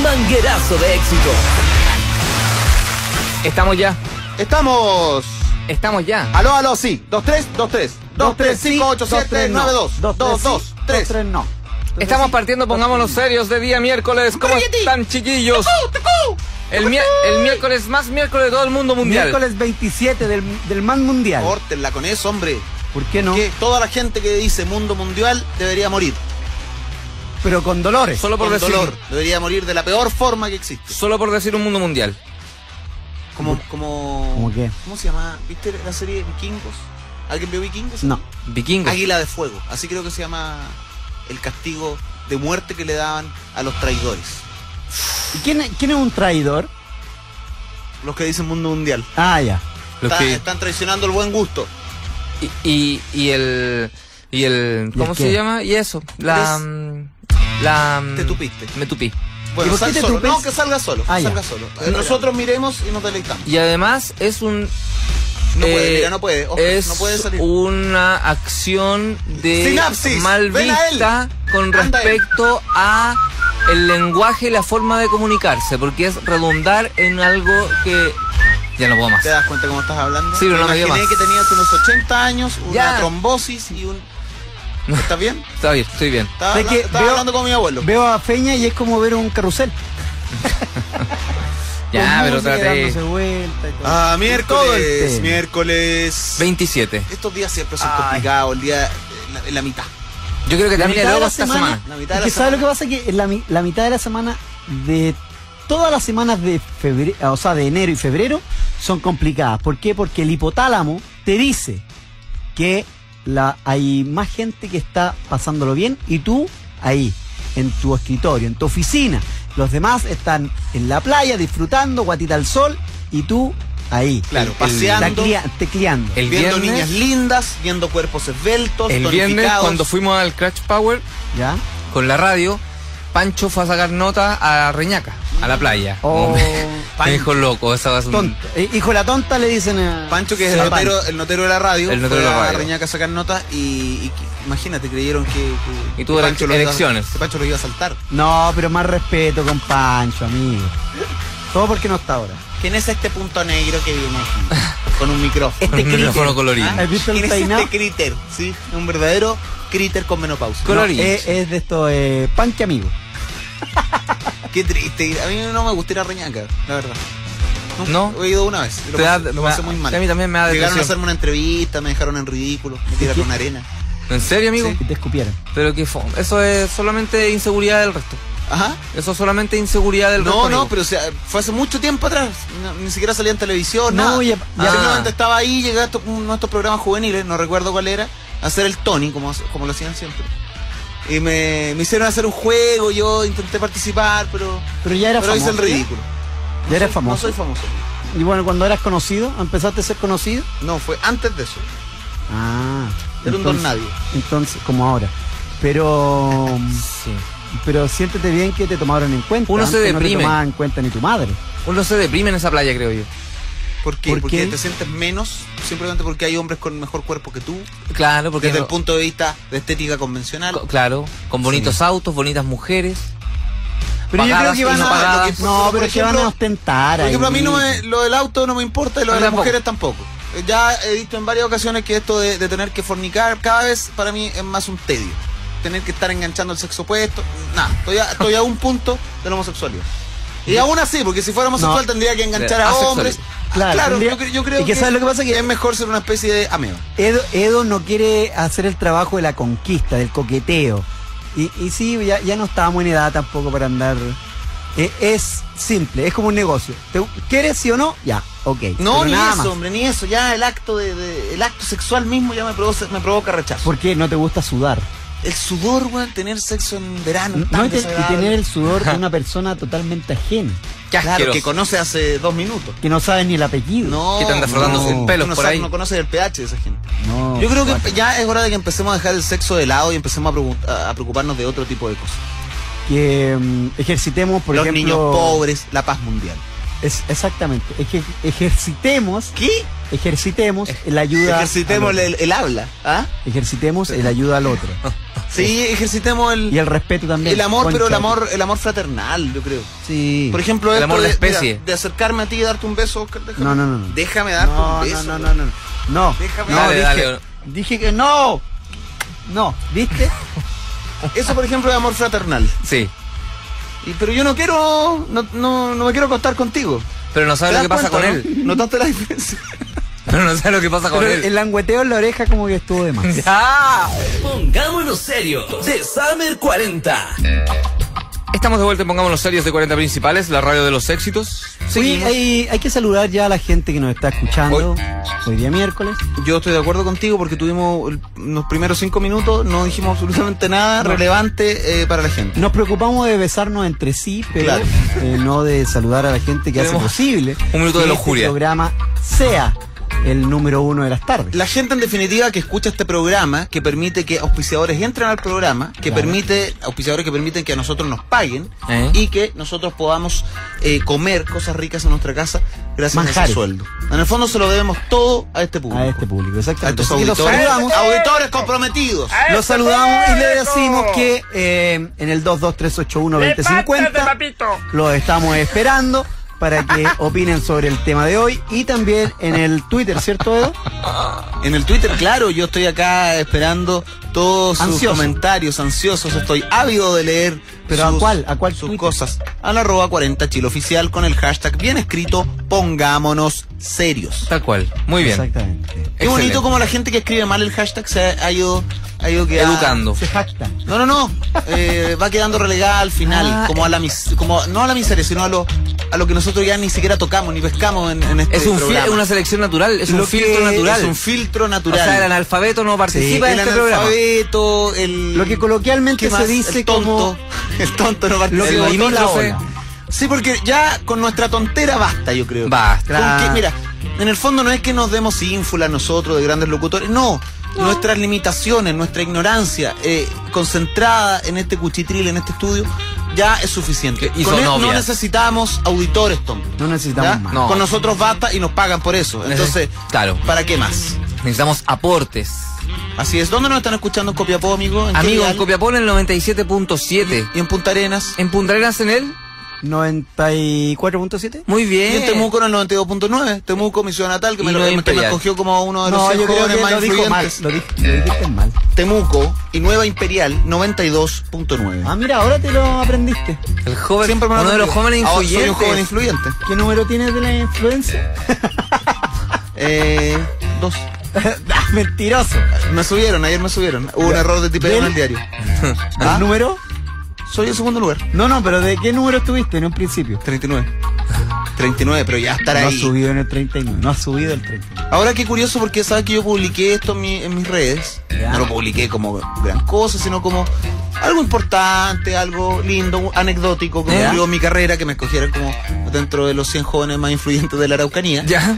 manguerazo de éxito. Estamos ya. Estamos Ya. Aló, sí. 2323 2358792 223 no. Estamos partiendo, pongámonos serios, de día miércoles. ¿Cómo están, chiquillos? El miércoles más miércoles de todo el mundo mundial. Miércoles 27 del Man Mundial. Córtenla con eso, hombre. ¿Por qué no? Que toda la gente que dice mundo mundial debería morir. Pero con dolores. Solo por Con decir. dolor. Debería morir de la peor forma que existe. Solo por decir un mundo mundial. ¿Cómo qué? ¿Cómo se llama? ¿Viste la serie Vikingos? ¿Alguien vio Vikingos? No. Vikingos. Águila de Fuego. Así creo que se llama el castigo de muerte que le daban a los traidores. ¿Y quién es un traidor? Los que dicen mundo mundial. Ah, ya. Están traicionando el buen gusto. Y el ¿cómo se llama? Y eso. Te tupiste. Me tupí. Bueno, ¿Y por qué sal te solo. tupes? No, que salga solo. Ah, ya. Salga solo. Nosotros miremos y nos deleitamos. Y además es un... No puede, mira, no puede. Ojo, es no puede salir. una acción de Sinapsis. mal Ven a él. vista con Anda él. respecto a el lenguaje y la forma de comunicarse, porque es redundar en algo que ya no puedo más. ¿Te das cuenta cómo estás hablando? Sí, pero no me dio imaginé más. que tenías unos 80 años, una Ya. trombosis y un... ¿Estás bien? Está bien, estoy bien. Estaba ¿Sabes qué? estaba hablando con mi abuelo. Veo a Feña y es como ver un carrusel. Ya, Con pero música traté. dándose vuelta y todo. Ah, Todo el miércoles. tema. Miércoles. 27. Estos días siempre son Ay. complicados, el día... la mitad. Yo creo que La termine mitad de luego la esta semana. semana. La mitad de Es la que ¿sabes lo que semana. pasa? Que en la mitad de la semana de todas las semanas de febrero, o sea, de enero y febrero, son complicadas. ¿Por qué? Porque el hipotálamo te dice que hay más gente que está pasándolo bien y tú ahí, en tu escritorio, en tu oficina. Los demás están en la playa disfrutando, guatita al sol, y tú ahí. Claro, paseando. Tecleando. El Viendo viernes- niñas lindas, viendo cuerpos esbeltos, El viernes, tonificados. cuando fuimos al Crash Power ¿Ya? con la radio, Pancho fue a sacar nota a Reñaca, a la playa. Oh, Me dijo loco, esa va a ser un... tonto. Hijo de la tonta le dicen a... Pancho, que es Sí, el notero de la radio, El notero fue de la a radio. Reñaca a sacar notas y imagínate, creyeron que Y tuvo que Pancho lo iba- elecciones. que Pancho lo iba a saltar. No, pero más respeto con Pancho, amigo. Todo porque no está ahora. ¿Quién es este punto negro que viene aquí? Con un micrófono. Un micrófono colorido. ¿Has visto el ¿Quién es peinado? este críter? Sí, un verdadero críter con menopausia. Colorido. Es de esto, Pancho amigo. Qué triste. A mí no me gusta ir a Reñaca, la verdad. ¿No? He ido una vez. Lo Te da- pasé, lo pasé muy mal. a mí también me da Llegaron a depresión. hacerme una entrevista, me dejaron en ridículo, me tiraron arena. ¿En serio, amigo? Sí. Que te escupieran. Pero que fome. Eso es solamente inseguridad del resto. Ajá. Eso es solamente inseguridad del resto. No, amigo. pero o sea, fue hace mucho tiempo atrás. Ni siquiera salía en televisión, No, nada. ya- Simplemente estaba ahí, llegué a uno de estos programas juveniles, no recuerdo cuál era, a hacer el Tony, como lo hacían siempre. Y me hicieron hacer un juego, yo intenté participar, pero Pero ya era hice famoso. el ridículo. Ya eras No famoso. soy famoso. Y bueno, cuando eras conocido, empezaste a ser conocido. No, fue antes de eso. Ah. Era un don nadie. Entonces, como ahora. Pero Sí. siéntete bien que te tomaron en cuenta. Uno se Antes deprime. No te tomaba en cuenta ni tu madre. Uno se deprime en esa playa, creo yo. ¿Por qué? ¿Por Porque qué? te sientes menos, simplemente porque hay hombres con mejor cuerpo que tú, Claro, porque... desde el punto de vista de estética convencional. Claro, con bonitos autos, bonitas mujeres. Pero yo creo Pagadas que y van no a... pagadas. No, Por pero que van ejemplo, a ostentar. Por ejemplo, a ahí. mí lo del auto no me importa y lo A de mí las tampoco. mujeres tampoco. Ya he visto en varias ocasiones que esto de tener que fornicar cada vez para mí es más un tedio. Tener que estar enganchando el sexo opuesto. Nada, estoy a un punto de la homosexualidad. Y aún así, porque si fuera homosexual No. tendría que enganchar a Asexual. hombres. Claro, yo creo y que ¿sabes lo que pasa? Que es mejor ser una especie de ameba. Edo no quiere hacer el trabajo de la conquista, del coqueteo. Y sí, ya no estábamos en edad tampoco para andar. Es simple, es como un negocio. ¿Quieres sí o no? Ya, ok. No, Pero ni nada eso, más. hombre, ni eso. Ya el acto el acto sexual mismo ya me provoca rechazo. ¿Por qué no te gusta sudar? El sudor, weón, tener sexo en verano. No, tan y desagradable. tener el sudor de una persona totalmente ajena, Qué Claro, asqueroso. que conoce hace 2 minutos. que no sabe ni el apellido. No. Que te anda frotándose el pelo no por sabe- ahí. No conoce el pH de esa gente. No, Yo creo que guácala. ya es hora de que empecemos a dejar el sexo de lado y empecemos a preocuparnos de otro tipo de cosas. Que ejercitemos, por Los ejemplo. niños pobres, la paz mundial. Exactamente. Es que ejercitemos. ¿Qué? Ejercitemos la ayuda. Ejercitemos el habla. ¿Ah? Ejercitemos el ayuda al otro. Sí, ejercitemos Y el respeto también. el amor, concha. pero el amor fraternal, yo creo. Sí. Por ejemplo, El esto amor de especie. mira, de acercarme a ti y darte un beso, Oscar. Déjame, No. Déjame darte un beso. No. Déjame. Dale, dije, dale. dije que no. No, ¿viste? Eso, por ejemplo, es amor fraternal. Sí. Pero yo no quiero, no me quiero acostar contigo. Pero no sabes ¿Te lo que das pasa con cuenta, él. no? ¿Notaste la diferencia? Pero no sabes lo que pasa con Pero él. el langueteo en la oreja como que estuvo de más. ¡Ya! Pongámonos serios de Summer 40. Estamos de vuelta en Pongámonos Serios de 40 Principales, la radio de los éxitos. Oye, Seguimos. hay que saludar ya a la gente que nos está escuchando hoy día miércoles. Yo estoy de acuerdo contigo porque tuvimos los primeros 5 minutos, no dijimos absolutamente nada relevante para la gente. Nos preocupamos de besarnos entre sí, pero Claro. no de saludar a la gente que hace Tenemos posible un minuto de que lujuria. este programa sea el número 1 de las tardes. La gente en definitiva que escucha este programa, que permite que auspiciadores entren al programa, que Claro. permite, auspiciadores que permiten que a nosotros nos paguen y que nosotros podamos comer cosas ricas en nuestra casa gracias a Manjares. ese sueldo. En el fondo se lo debemos todo a este público. A este público, A exactamente. estos Así que los auditores, saludamos. auditores comprometidos. Los saludamos y le decimos que en el 22381-2050 los estamos esperando para que opinen sobre el tema de hoy y también en el Twitter, ¿cierto, Edo? En el Twitter, claro, yo estoy acá esperando todos sus Ansioso. comentarios, ansiosos, estoy ávido de leer. ¿Pero a cuál sus Twitter? cosas. A la @40 Chile Oficial con el hashtag bien escrito, pongámonos serios. Tal cual. Muy bien. Exactamente. Qué Excelente. bonito como la gente que escribe mal el hashtag se ha ido quedando. Educando. Se jacta. No. Va quedando relegada al final, como a la no a la miseria, sino a lo que nosotros ya ni siquiera tocamos ni pescamos en este Es programa. una selección natural, es Lo un filtro que natural. Es un filtro O natural. sea, el analfabeto no participa en el este programa. analfabeto, Lo que coloquialmente ¿qué se más? dice el tonto, como el tonto no participa. lo que El botó la limítrofe. ola. Sí, porque ya con nuestra tontera basta, yo creo. Basta. Con que, mira, en el fondo no es que nos demos ínfulas nosotros de grandes locutores, no. Nuestras limitaciones, nuestra ignorancia concentrada en este cuchitril, en este estudio, ya es suficiente. Y Con son él no obvias. necesitamos auditores, Tom. No necesitamos ¿Ya? más. No. Con nosotros basta y nos pagan por eso. Entonces, Claro. ¿para qué más? Necesitamos aportes. Así es. ¿Dónde nos están escuchando en Copiapó, amigo? ¿En qué Amigo, en dial? Copiapó en el 97.7. ¿Y en Punta Arenas? ¿En Punta Arenas en él? 94.7. Muy Y bien. en Temuco en el 92.9. Temuco, mi ciudad natal, que Y me, no que me Imperial. escogió como uno de los No, 100 yo creo jóvenes que más lo dijo mal. influyentes. Lo dijiste mal. Temuco y Nueva Imperial 92.9. Ah, mira, ahora te lo aprendiste. El joven, Siempre me lo uno de los aprendió. jóvenes Ahora soy un influyentes. joven influyente. ¿Qué número tienes de la influencia? 2. Mentiroso. Ayer me subieron. Hubo un error de tipeo en el diario. ¿Ah? ¿El número? Soy el segundo lugar. No, pero ¿de qué número estuviste en un principio? 39. 39, pero ya estar No has ahí. subido en el 39, no has subido el 39. Ahora qué curioso porque sabes que yo publiqué esto en mis redes. Ya. No lo publiqué como gran cosa, sino como algo importante, algo lindo, anecdótico, como Ya. ocurrió en mi carrera, que me escogieran como dentro de los 100 jóvenes más influyentes de la Araucanía. Ya.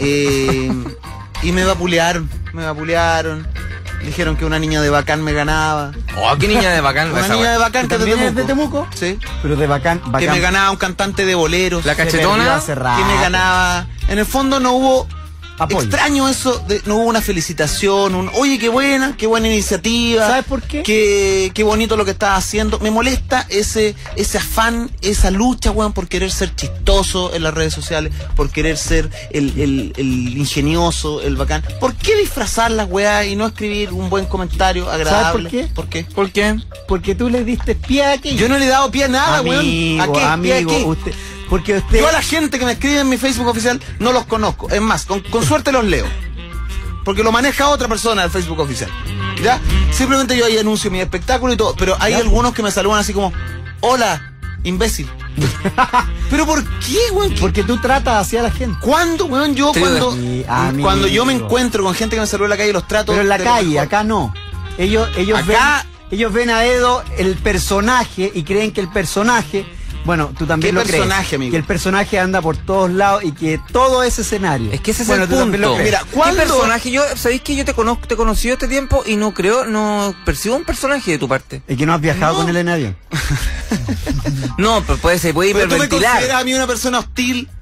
Y me vapulearon. Dijeron que una niña de Bacán me ganaba. Oh, qué niña de bacán. Una esa niña wea. de Bacán que ¿También es de Temuco? Sí. Pero de bacán. Que me ganaba un cantante de boleros. La Se perdió cachetona. hace rato. Que me ganaba. En el fondo no hubo. Apoyo. Extraño eso, no hubo una felicitación, oye, qué buena iniciativa. ¿Sabes por qué? Qué bonito lo que estás haciendo. Me molesta ese afán, esa lucha, weón, por querer ser chistoso en las redes sociales, por querer ser el ingenioso, el bacán. ¿Por qué disfrazar las weas y no escribir un buen comentario agradable? ¿Sabes ¿Por qué? ¿Por qué? Porque tú le diste pie a aquello. Yo no le he dado pie a nada, weón. Amigo, ¿A qué? ¿Pie a amigo, qué? usted, porque usted... Yo a la gente que me escribe en mi Facebook oficial no los conozco. Es más, con suerte los leo. Porque lo maneja otra persona del Facebook oficial. ¿Ya? Simplemente yo ahí anuncio mi espectáculo y todo. Pero hay algunos que me saludan así como, hola, imbécil. ¿Pero por qué, weón? Porque tú tratas hacia la gente. ¿Cuándo, weón? Yo Sí, sí, amigo. cuando yo me encuentro con gente que me saluda en la calle, los trato. Pero en la de lo calle, mejor. acá no. Ellos Acá- ven a Edo el personaje y creen que el personaje, bueno, tú también ¿Qué lo crees, personaje, amigo? que el personaje anda por todos lados y que todo es escenario. Es que ese es Bueno, el tú también punto. lo crees. Mira, ¿cuándo- ¿Qué personaje? ¿Sabéis que yo te he conocido este tiempo y no percibo un personaje de tu parte? Es que no has viajado No. con él en avión. No, pero puede Pero tú me hiperventilar. consideras a mí una persona hostil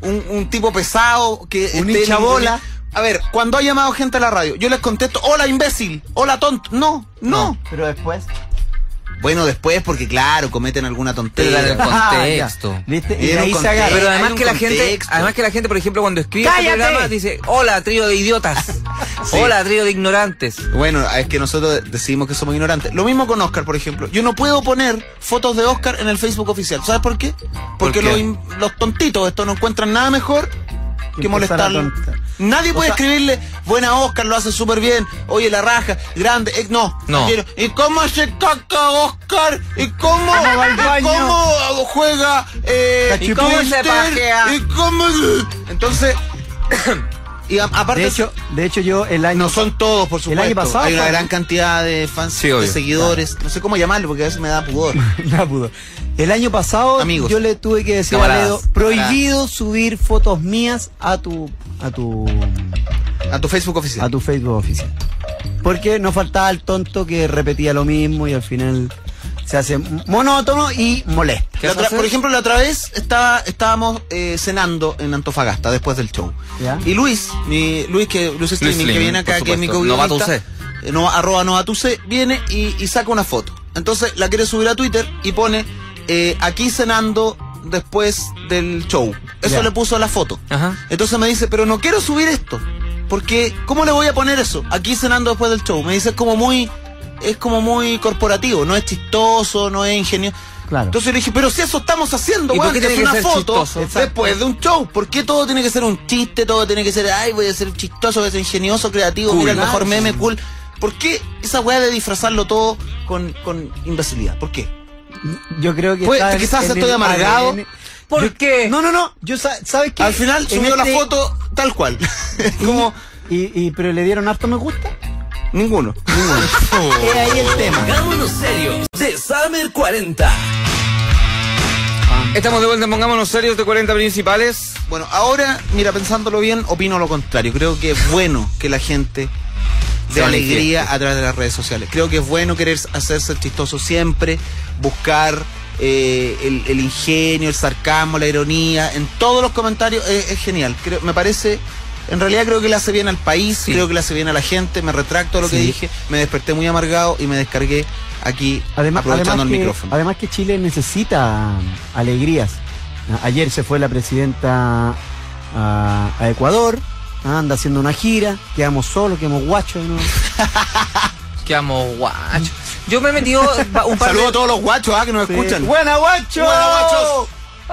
un tipo pesado que Un esté hincha bola. A ver, cuando ha llamado gente a la radio, yo les contesto, hola imbécil, hola tonto. No. Pero después. Bueno, después porque claro, cometen alguna tontería. Pero en el contexto. Ya, ¿viste? Y Era ahí un se agarra. Pero Hay además un que la gente, por ejemplo, cuando escribe este ¡Cállate! programa dice, hola, trío de idiotas. Sí. Hola, trío de ignorantes. Bueno, es que nosotros decidimos que somos ignorantes. Lo mismo con Oscar, por ejemplo. Yo no puedo poner fotos de Oscar en el Facebook oficial. ¿Sabes por qué? Porque qué? los tontitos estos no encuentran nada mejor que empezar a molestarlo. tontar. Nadie puede O sea, escribirle, buena Oscar, lo hace súper bien. Oye, la raja, grande. No. No. ¿Y cómo hace caca Oscar? ¿Y cómo va al baño? juega? ¿Y cómo se Twister? pajea? ¿Y cómo? Entonces, y aparte... De hecho yo el año No son todos, por supuesto. El año pasado, hay una Juan. gran cantidad de fans, Sí, de obvio. seguidores. No sé cómo llamarlo porque a veces me da pudor. No pudo. El año pasado Amigos. yo le tuve que decir Camaradas. a Ledo, prohibido subir fotos mías a tu A tu Facebook oficial. Facebook oficial. Porque no faltaba el tonto que repetía lo mismo y al final se hace monótono y molesta. ¿Qué vas a hacer? Por ejemplo, la otra vez estábamos cenando en Antofagasta después del show. ¿Ya? Y Luis Streaming, Slimming, que viene acá, por que es mi supuesto. co-guionista, @Novatuce, viene y saca una foto. Entonces la quiere subir a Twitter y pone aquí cenando después del show. Eso Ya. le puso a la foto. Ajá. Entonces me dice, pero no quiero subir esto. Porque, ¿cómo le voy a poner eso? Aquí cenando después del show. Me dice, es como muy corporativo, no es chistoso, no es ingenioso. Claro. Entonces le dije, pero si eso estamos haciendo, ¿Y por weón, qué que es tiene que una ser foto chistoso? después de un show. ¿Por qué todo tiene que ser un chiste? Todo tiene que ser, ay, voy a ser chistoso, voy a ser ingenioso, creativo, Cool. mira el mejor Claro. meme, cool. ¿Por qué esa weá de disfrazarlo todo con imbecilidad? ¿Por qué? Yo creo que Pues, está quizás en estoy el amargado. ADN. ¿Por Yo- qué? No. Yo ¿sabes qué? Al final En subió la este- foto tal cual. Como pero le dieron harto me gusta. ninguno. Es ahí el tema. Pongámonos serios de Summer 40. Estamos de vuelta en Pongámonos Serios de 40 principales. Bueno, ahora, mira, pensándolo bien, opino lo contrario. Creo que es bueno que la gente Se dé manifieste. alegría a través de las redes sociales. Creo que es bueno querer hacerse el chistoso siempre, buscar el ingenio, el sarcasmo, la ironía, en todos los comentarios, es genial. Me parece, en realidad creo que le hace bien al país, Sí. creo que le hace bien a la gente, me retracto de lo que Sí. dije, me desperté muy amargado y me descargué aquí aprovechando el micrófono. Además que Chile necesita alegrías. Ayer se fue la presidenta a Ecuador, anda haciendo una gira, quedamos solos, quedamos guachos, ¿no? Quedamos guachos. Yo me he metido un par Saludos a de... todos los guachos que nos escuchan. ¡Buena guacho! ¡Buena, guachos!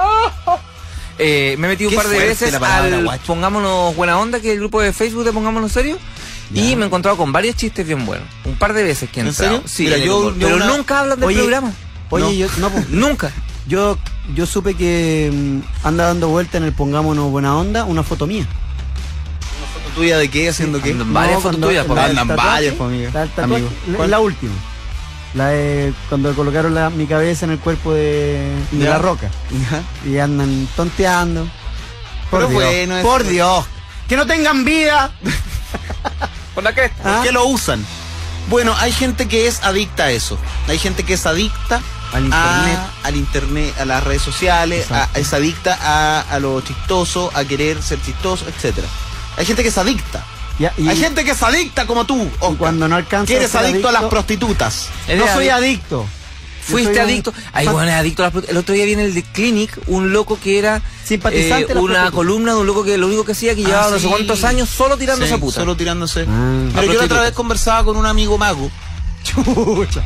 me he metido un Qué par de fuerte veces la palabra al guacho. Pongámonos Buena Onda, que es el grupo de Facebook de Pongámonos Serios. Y me he encontrado con varios chistes bien buenos. Un par de veces que he ¿En entrado. serio? Sí, Mira, en el yo humor. Pero una- nunca hablan del Oye, programa. Oye, No. yo no, pues, Nunca. yo supe que anda dando vuelta en el Pongámonos Buena Onda una foto mía. ¿Foto tuya de qué? ¿Haciendo qué? Andan varias fotos cuando- tuyas, la papá. del Andan tatuaje, varias, pues, amigo. la del tatuaje, Amigo. la- ¿Cuál? la última. La de cuando colocaron mi cabeza en el cuerpo de Ya. la roca. Y andan tonteando. Por Pero Dios. bueno, es- por Dios. Que no tengan vida. ¿Por la cresta? ¿Por ¿Ah? qué lo usan? Bueno, hay gente que es adicta a eso. Hay gente que es adicta Al internet. al internet, a las redes sociales, Exacto. es adicta a lo chistoso, a querer ser chistoso, etcétera. Hay gente que es adicta. Y Hay gente que es adicta como tú, Oscar. cuando no alcanza Que eres a ser adicto a las adicto- prostitutas. Eres no soy adicto. adicto. Fuiste Yo soy un adicto. Ay, bueno, es adicto a las prostitutas. El otro día viene el de Clinic, un loco que era Simpatizante de las una prostitutas. columna de un loco que lo único que hacía que llevaba no sé sí. cuántos años solo tirándose Sí, a puta. Solo tirándose. Ah. Pero yo la otra prostitutas. vez conversaba con un amigo mago. Chucha.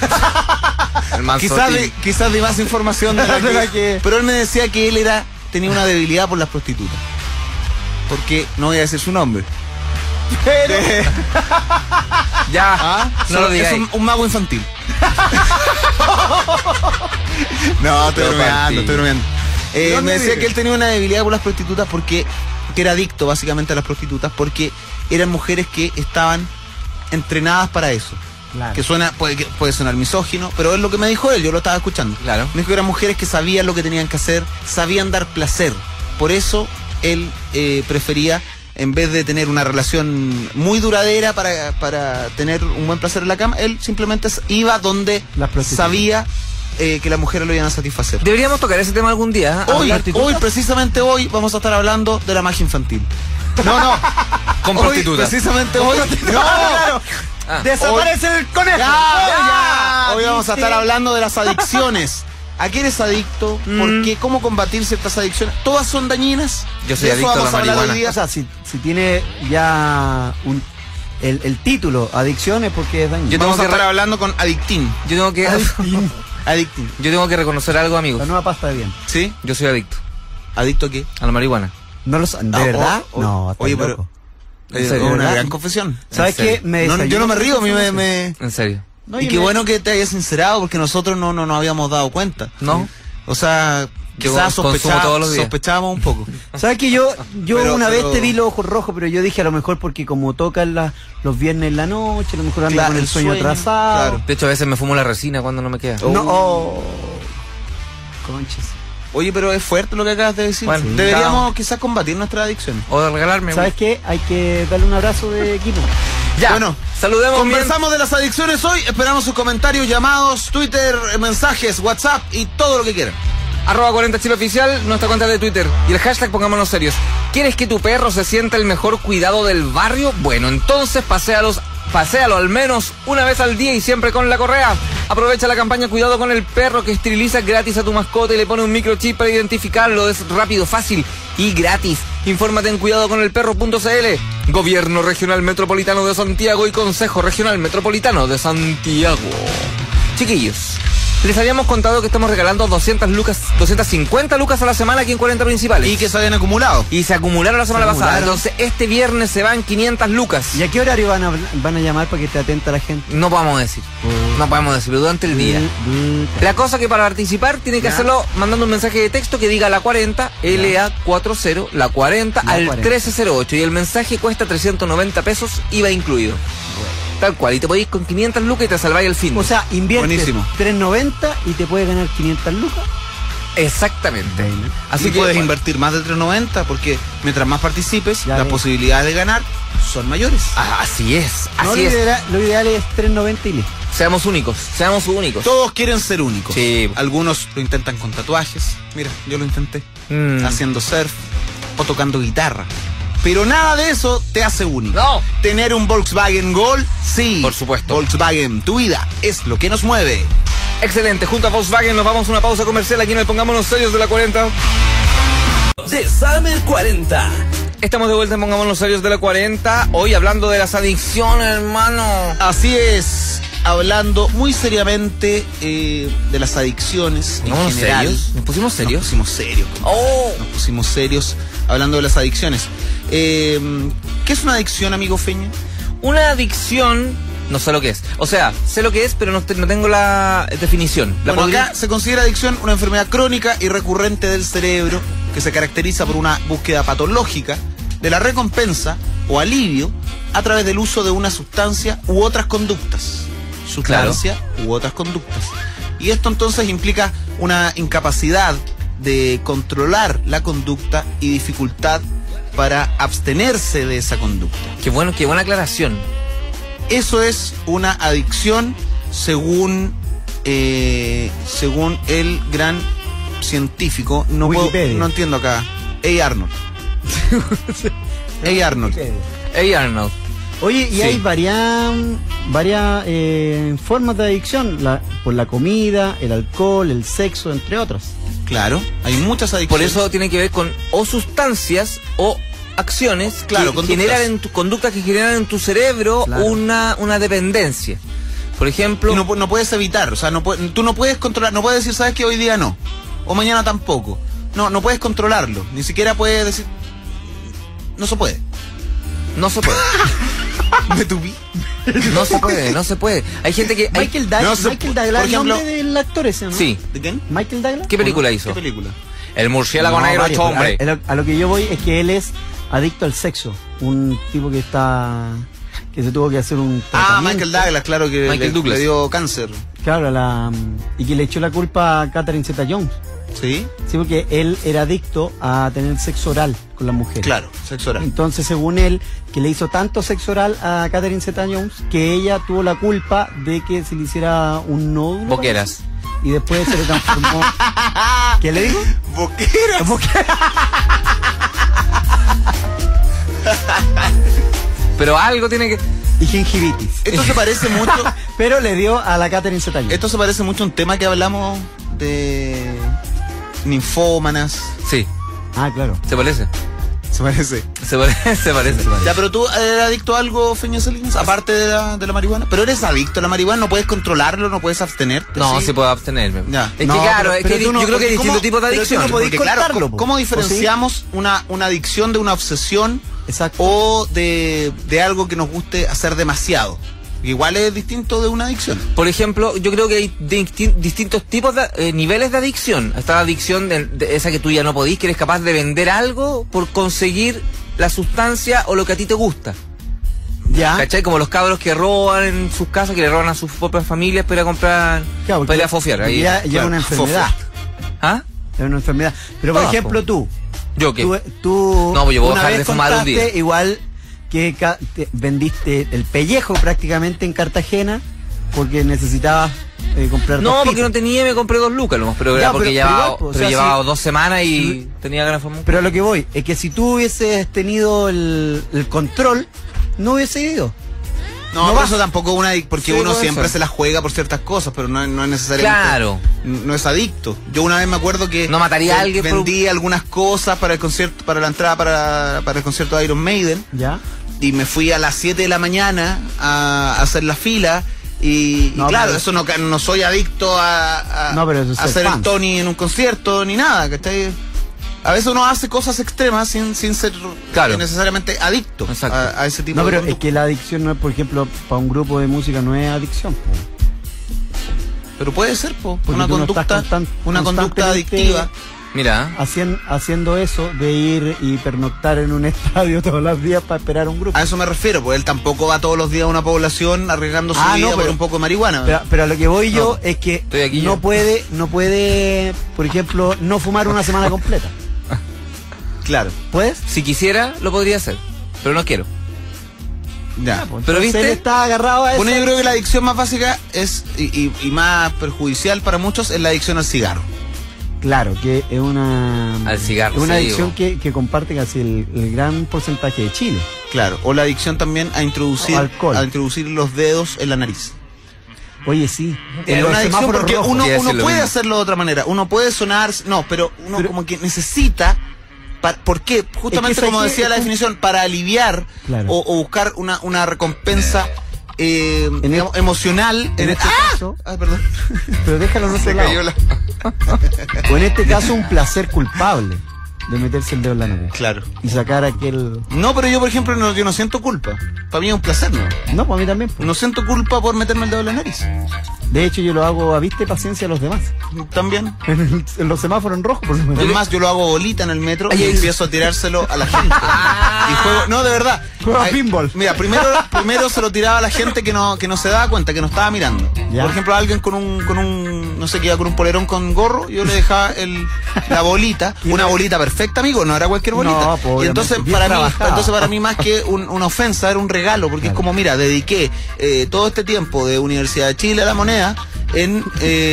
El manso Quizás de más información de la De la que, que- pero él me decía que él tenía una debilidad por las prostitutas. Porque no voy a decir su nombre. Pero Ya, ¿Ah? no lo es digáis. un mago infantil. No, estoy Pero bromeando, Martín. estoy bromeando. ¿Dónde Me decía vive? que él tenía una debilidad por las prostitutas porque que era adicto básicamente a las prostitutas porque eran mujeres que estaban entrenadas para eso. Claro. Que puede sonar misógino, pero es lo que me dijo él, yo lo estaba escuchando. Claro. Me dijo que eran mujeres que sabían lo que tenían que hacer, sabían dar placer. Por eso él prefería, en vez de tener una relación muy duradera para tener un buen placer en la cama, él simplemente iba donde Las prostitutas. sabía que las mujeres lo iban a satisfacer. Deberíamos tocar ese tema algún día. Precisamente hoy, vamos a estar hablando de la magia infantil. No. Con prostitutas. Precisamente hoy. Desaparece el conejo. Hoy vamos a estar hablando de las adicciones. ¿A qué eres adicto? ¿Por qué? ¿Cómo combatir ciertas adicciones? ¿Todas son dañinas? Yo soy adicto a la marihuana. O sea, si tiene ya el título adicción es porque es dañino. Vamos a estar hablando con Adictín. Yo tengo que reconocer algo, amigos. La nueva pasta de bien. ¿Sí? Yo soy adicto. ¿Adicto a qué? A la marihuana. ¿No lo sabes? ¿De verdad? No, oye, pero... ¿En serio? Una ¿verdad? gran confesión. ¿Sabes qué? Yo no me río, a mí me... En serio. No, y qué bueno que te hayas sincerado, porque nosotros no nos habíamos dado cuenta. ¿No? O sea, quizás consumo todos los días. sospechábamos un poco. ¿Sabes que yo una vez pero- te vi los ojos rojos, pero yo dije a lo mejor porque como tocan los viernes en la noche, a lo mejor anda Claro, con el el sueño sueño, atrasado. claro. De hecho, a veces me fumo la resina cuando no me queda. No, conches. Oye, pero es fuerte lo que acabas de decir. Bueno, Deberíamos quizás combatir nuestra adicción. O de regalarme. ¿Sabes qué? Hay que darle un abrazo de equipo. Ya. Bueno, saludemos. Conversamos de las adicciones hoy. Esperamos sus comentarios, llamados, Twitter, mensajes, WhatsApp y todo lo que quieran. @40 Chile Oficial, nuestra cuenta de Twitter. Y el hashtag pongámonos serios. ¿Quieres que tu perro se sienta el mejor cuidado del barrio? Bueno, entonces paséalo al menos una vez al día y siempre con la correa. Aprovecha la campaña Cuidado con el Perro, que esteriliza gratis a tu mascota y le pone un microchip para identificarlo. Es rápido, fácil y gratis. Infórmate en cuidadoconelperro.cl. Gobierno Regional Metropolitano de Santiago y Consejo Regional Metropolitano de Santiago. Chiquillos, les habíamos contado que estamos regalando 250 lucas a la semana aquí en 40 Principales. Y que se habían acumulado. Y se acumularon la semana pasada. Entonces, este viernes se van 500 lucas. ¿Y a qué horario van a llamar para que esté atenta la gente? No podemos decir. No podemos decir, pero durante el día. La cosa que para participar tiene que hacerlo mandando un mensaje de texto que diga la 40, LA40, la 40 al 1308. Y el mensaje cuesta 390 pesos, IVA incluido. Tal cual. Y te podéis con 500 lucas y te salváis el fin. O sea, inviertes Buenísimo. 390 y te puedes ganar 500 lucas. Exactamente. Así que puedes invertir más de 390 porque mientras más participes, Ya las ves. posibilidades de ganar son mayores. Así es, No, así es. lo ideal es 390 y listo. Seamos únicos, seamos únicos. Todos quieren ser únicos. Sí. Algunos lo intentan con tatuajes. Mira, yo lo intenté. Haciendo surf o tocando guitarra. Pero nada de eso te hace único. No. Tener un Volkswagen Gol, sí. Por supuesto. Volkswagen, tu vida es lo que nos mueve. Excelente, junto a Volkswagen nos vamos a una pausa comercial aquí en el Pongámonos Serios de la 40. De Summer 40. Estamos de vuelta en Pongámonos Serios de la 40. Hoy hablando de las adicciones, hermano. Así es, hablando muy seriamente de las adicciones en ¿Pongámonos general. serios? ¿Nos pusimos serios? Nos pusimos serios. Oh. Nos pusimos serios hablando de las adicciones. ¿Qué es una adicción, amigo Feña? Una adicción, no sé lo que es. O sea, sé lo que es, pero no tengo la definición. Bueno, acá se considera adicción una enfermedad crónica y recurrente del cerebro que se caracteriza por una búsqueda patológica de la recompensa o alivio a través del uso de una sustancia u otras conductas. Sustancia u otras conductas. Y esto entonces implica una incapacidad de controlar la conducta y dificultad para abstenerse de esa conducta. Qué buena aclaración. Eso es una adicción según el gran científico. No entiendo acá. Arnold. Arnold. Hey Arnold. Oye, y Sí. hay varias formas de adicción, por la comida, el alcohol, el sexo, entre otras. Claro, hay muchas Por adicciones. eso tiene que ver con o sustancias o acciones Claro, que conductas. generan en conductas que generan en tu cerebro Claro. una dependencia. Por ejemplo, Y no puedes evitar, o sea, tú no puedes controlar, no puedes decir, sabes que hoy día no, o mañana tampoco. No puedes controlarlo, ni siquiera puedes decir, no se puede. no se puede. Me tupí. No se puede. Hay gente que... Michael no se- Douglas, por el ejemplo- nombre del actor ese, ¿no? Sí. ¿De quién? Michael Douglas. ¿Qué película hizo? ¿Qué película? El murciélago No, negro varios, hecho pero hombre. a lo que yo voy es que él es adicto al sexo. Un tipo que se tuvo que hacer un tratamiento. Michael Douglas, claro que Michael Douglas. le dio cáncer. Claro, y que le echó la culpa a Catherine Zeta-Jones. ¿Sí? Sí, porque él era adicto a tener sexo oral con las mujeres. Claro, sexo oral. Entonces, según él, que le hizo tanto sexo oral a Catherine Zeta-Jones que ella tuvo la culpa de que se le hiciera un nódulo. Boqueras. y después se le transformó. ¿Qué le digo? Boqueras. Pero algo tiene que... Y gingivitis. Esto se parece mucho. Pero le dio a la Catherine Zeta-Jones. Esto se parece mucho a un tema que hablamos de ninfómanas. Sí, Ah, claro. se parece. Se parece. Se parece. Ya, pero tú eres adicto a algo, Feña Salinas, aparte de la marihuana. Pero eres adicto a la marihuana, no puedes controlarlo, no puedes abstenerte. No, ¿sí? sí puedo abstenerme. Ya. Es No, que claro, pero- es que pero tú no- yo creo que hay ¿Cómo- distintos tipos de pero tú adicción. no podés Porque, contarlo, claro, ¿cómo ¿o diferenciamos una adicción de una obsesión Exacto. o de algo que nos guste hacer demasiado? Igual es distinto de una adicción. Por ejemplo, yo creo que hay distintos tipos de niveles de adicción. Está la adicción de esa que tú ya no podís, que eres capaz de vender algo por conseguir la sustancia o lo que a ti te gusta. Ya. ¿Cachai? Como los cabros que roban en sus casas, que le roban a sus propias familias para ir a comprar, Claro, para ir a fofiar. porque Ahí, ya lleva claro, una enfermedad. ¿Ah? Es una enfermedad. Pero por Todas, ejemplo po. tú. ¿Yo qué? Tú No, pues yo voy a una dejar vez de fumar un contaste día. igual que vendiste el pellejo prácticamente en Cartagena porque necesitabas comprar No, dos porque pipas. no tenía, me compré 2 lucas nomás, pero Ya, era porque pero llevaba, igual, po, o pero sea, llevaba si- 2 semanas y tenía ganas de fumar. Pero a lo que voy es que si tú hubieses tenido el control, no hubiese ido. No, No pero va. eso tampoco es una adicción, porque Sí, uno puede siempre ser. se la juega por ciertas cosas, pero no es necesariamente. Claro. No es adicto. Yo una vez me acuerdo que No mataría a alguien por- vendí algunas cosas para el concierto, para la entrada para el concierto de Iron Maiden, ¿Ya? y me fui a las 7 de la mañana a hacer la fila. Y No, claro, pero- eso no soy adicto a No, pero eso es a ser hacer fan. el Tony en un concierto ni nada, ¿cachai? A veces uno hace cosas extremas sin ser Claro. necesariamente adicto Exacto. a ese tipo No, de pero es conducta. que la adicción no es, por ejemplo, para un grupo de música no es adicción. Po. Pero puede ser, po, Porque una tú no conducta, estás una conducta constantemente adictiva. Mira, Haciendo eso de ir y pernoctar en un estadio todos los días para esperar un grupo. A eso me refiero, pues él tampoco va todos los días a una población arriesgando su Ah, vida no, por pero- un poco de marihuana. Pero a lo que voy yo No, es que estoy aquí no ya. puede, por ejemplo, no fumar una semana completa. Claro, ¿Puedes? si quisiera, lo podría hacer, pero no quiero. ya. Pero Entonces viste, él está agarrado a eso. Bueno, yo creo que la adicción más básica es y más perjudicial para muchos es la adicción al cigarro. Claro, que es una, Al cigarro, es una sí, adicción que comparte casi el gran porcentaje de Chile. Claro, o la adicción también a introducir Alcohol. los dedos en la nariz. Oye, sí. Es en los una adicción semáforos porque rojos. uno Quiere decir lo puede mismo. hacerlo de otra manera. Uno puede sonar, no, pero uno Pero- como que necesita. ¿Por qué? Justamente ¿sabes como qué? decía la definición, para aliviar Claro. o buscar una recompensa digamos, emocional. en este caso, Ah, perdón. pero déjalo en otro Se lado. cayó la... O en este caso, un placer culpable de meterse el dedo en la nariz Claro. y sacar aquel. No, pero yo, por ejemplo, yo no siento culpa. Para mí es un placer, ¿no? No, para mí también. Pues. No siento culpa por meterme el dedo en la nariz. De hecho, yo lo hago a vista y paciencia a los demás. También. En los semáforos en rojo, por lo menos. Es más, yo lo hago bolita en el metro y Ay, ay. empiezo a tirárselo a la gente. Y juego, no, de verdad. Juega Ay, pinball. Mira, primero se lo tiraba a la gente que no se daba cuenta, que no estaba mirando. Ya. Por ejemplo, a alguien con un, no sé qué, iba con un polerón con gorro, yo le dejaba la bolita, Y una no- bolita perfecta, amigo, no era cualquier bolita. No, pues, y entonces obviamente, bien trabajada. para mí más que una ofensa, era un regalo, porque es Claro. como, mira, dediqué todo este tiempo de Universidad de Chile a la moneda en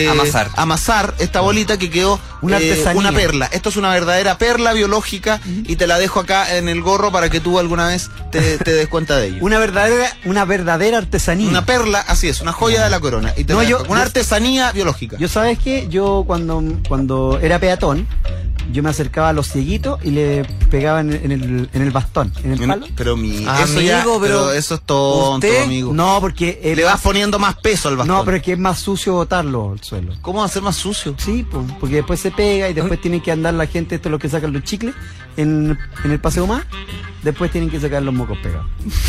amasar esta bolita que quedó Una artesanía. una perla. Esto es una verdadera perla biológica y te la dejo acá en el gorro para que tú alguna vez te des cuenta de ello. Una verdadera artesanía. Una perla, así es, una joya de la corona. Y te No, la dejo. yo- Una yo- artesanía biológica. Yo, ¿sabes qué? Yo cuando era peatón, yo me acercaba a los cieguitos y le pegaba en el bastón, en el palo. Pero eso Amigo, pero eso es tonto, ¿usted? amigo. No, porque Le vas poniendo más peso al bastón. no, pero es que es más sucio botarlo al suelo. ¿Cómo va a ser más sucio? Sí, porque después se pega y después tienen que andar la gente, esto es lo que sacan los chicles, en el paseo más, después tienen que sacar los mocos pegados.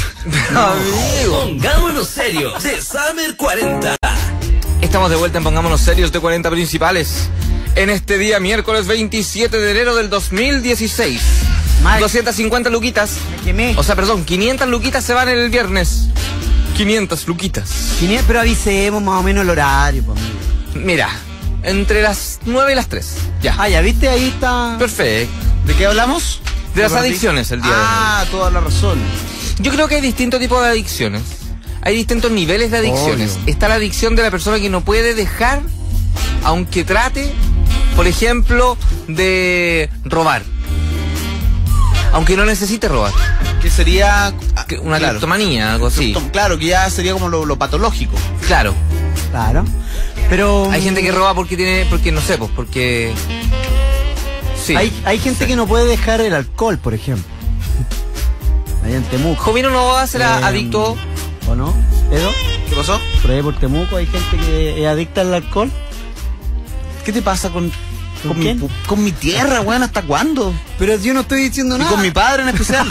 Pongámonos serios de Summer 40. estamos de vuelta en Pongámonos Serios de 40 Principales. En este día, miércoles 27 de enero del 2016. Mike. 250 luquitas. Me quemé. O sea, perdón, 500 luquitas se van el viernes. 500 luquitas. Pero avisemos más o menos el horario, pues, amigo. Mira, entre las 9 y las 3. Ya. Ah, ya viste, ahí está. Perfecto. ¿De qué hablamos? De las ¿Me perdí? adicciones el día de hoy. Ah, toda la razón. Yo creo que hay distintos tipos de adicciones. Hay distintos niveles de adicciones. Obvio. Está la adicción de la persona que no puede dejar aunque trate, por ejemplo, de robar. Aunque no necesite robar. Que sería Una claro, cleptomanía, algo así. Claro, que ya sería como lo patológico. Claro. Claro. Pero Hay gente que roba porque no sé, pues, porque... Sí. hay gente que no puede dejar el alcohol, por ejemplo. Allá en Temuco. Jovino Novoa será Eh, adicto. ¿O no? ¿Edo? ¿Qué pasó? Por ahí por Temuco hay gente que es adicta al alcohol. ¿Qué te pasa con quién? con mi tierra, weón? ¿Hasta cuándo? Pero yo no estoy diciendo Y con mi padre en especial.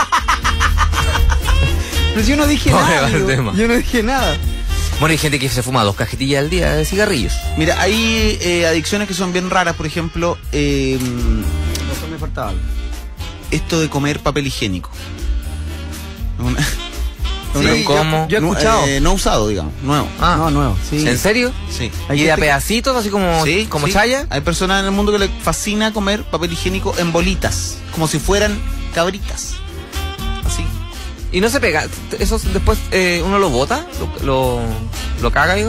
Pero yo no dije No, nada. el amigo. tema. Yo no dije nada. Bueno, hay gente que se fuma 2 cajetillas al día de cigarrillos. Mira, hay adicciones que son bien raras, por ejemplo, Eso me faltaba algo. esto de comer papel higiénico. Una- Sí, ¿cómo? Yo he escuchado. no usado, digamos, nuevo. Ah, No, nuevo. Sí. ¿en serio? Sí. Hay ¿Y de a gente que- pedacitos, así como, Sí, como sí. chaya? Hay personas en el mundo que les fascina comer papel higiénico en bolitas, como si fueran cabritas. Así. Y no se pega. Eso después uno lo bota, lo caga, digo.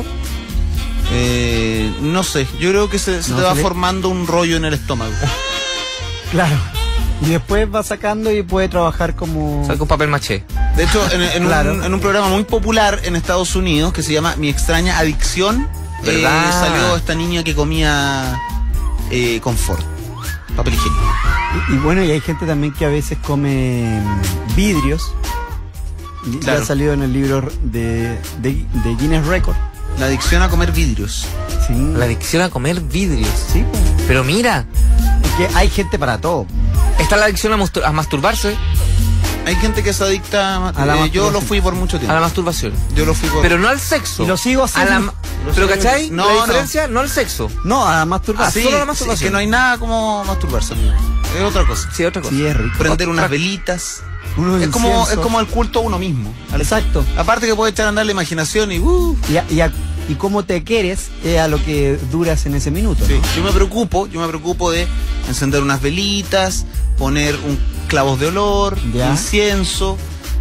No sé, yo creo que se No, te va se le- formando un rollo en el estómago. Claro. Y después va sacando y puede trabajar como... Sale con papel maché. De hecho, Claro. en un programa muy popular en Estados Unidos que se llama Mi extraña adicción, ¿Verdad? salió esta niña que comía confort, papel higiénico. Y bueno, y hay gente también que a veces come vidrios. Y Claro. Ya ha salido en el libro de Guinness Record. La adicción a comer vidrios. Sí. La adicción a comer vidrios. Sí, pues. Pero mira, Que hay gente para todo. está la adicción a masturbarse, Hay gente que se adicta A la yo masturbación. lo fui por mucho a tiempo. la masturbación. Yo lo fui por... Pero no al sexo. Y lo sigo haciendo. A la- pero ¿cachai? No, la no. diferencia, no al sexo. No, a masturbar. sí, solo la sí, masturbación. es que no hay nada como masturbarse, amigo. Es otra cosa. Sí, otra cosa. Sí, es rico. Prender Otra- unas velitas. Unos Es como inciensos. el culto a uno mismo. Exacto. Aparte que puede echar a andar la imaginación y... Y cómo te quieres es a lo que duras en ese minuto. Sí, ¿no? yo me preocupo de encender unas velitas, poner un clavos de olor, Ya. incienso,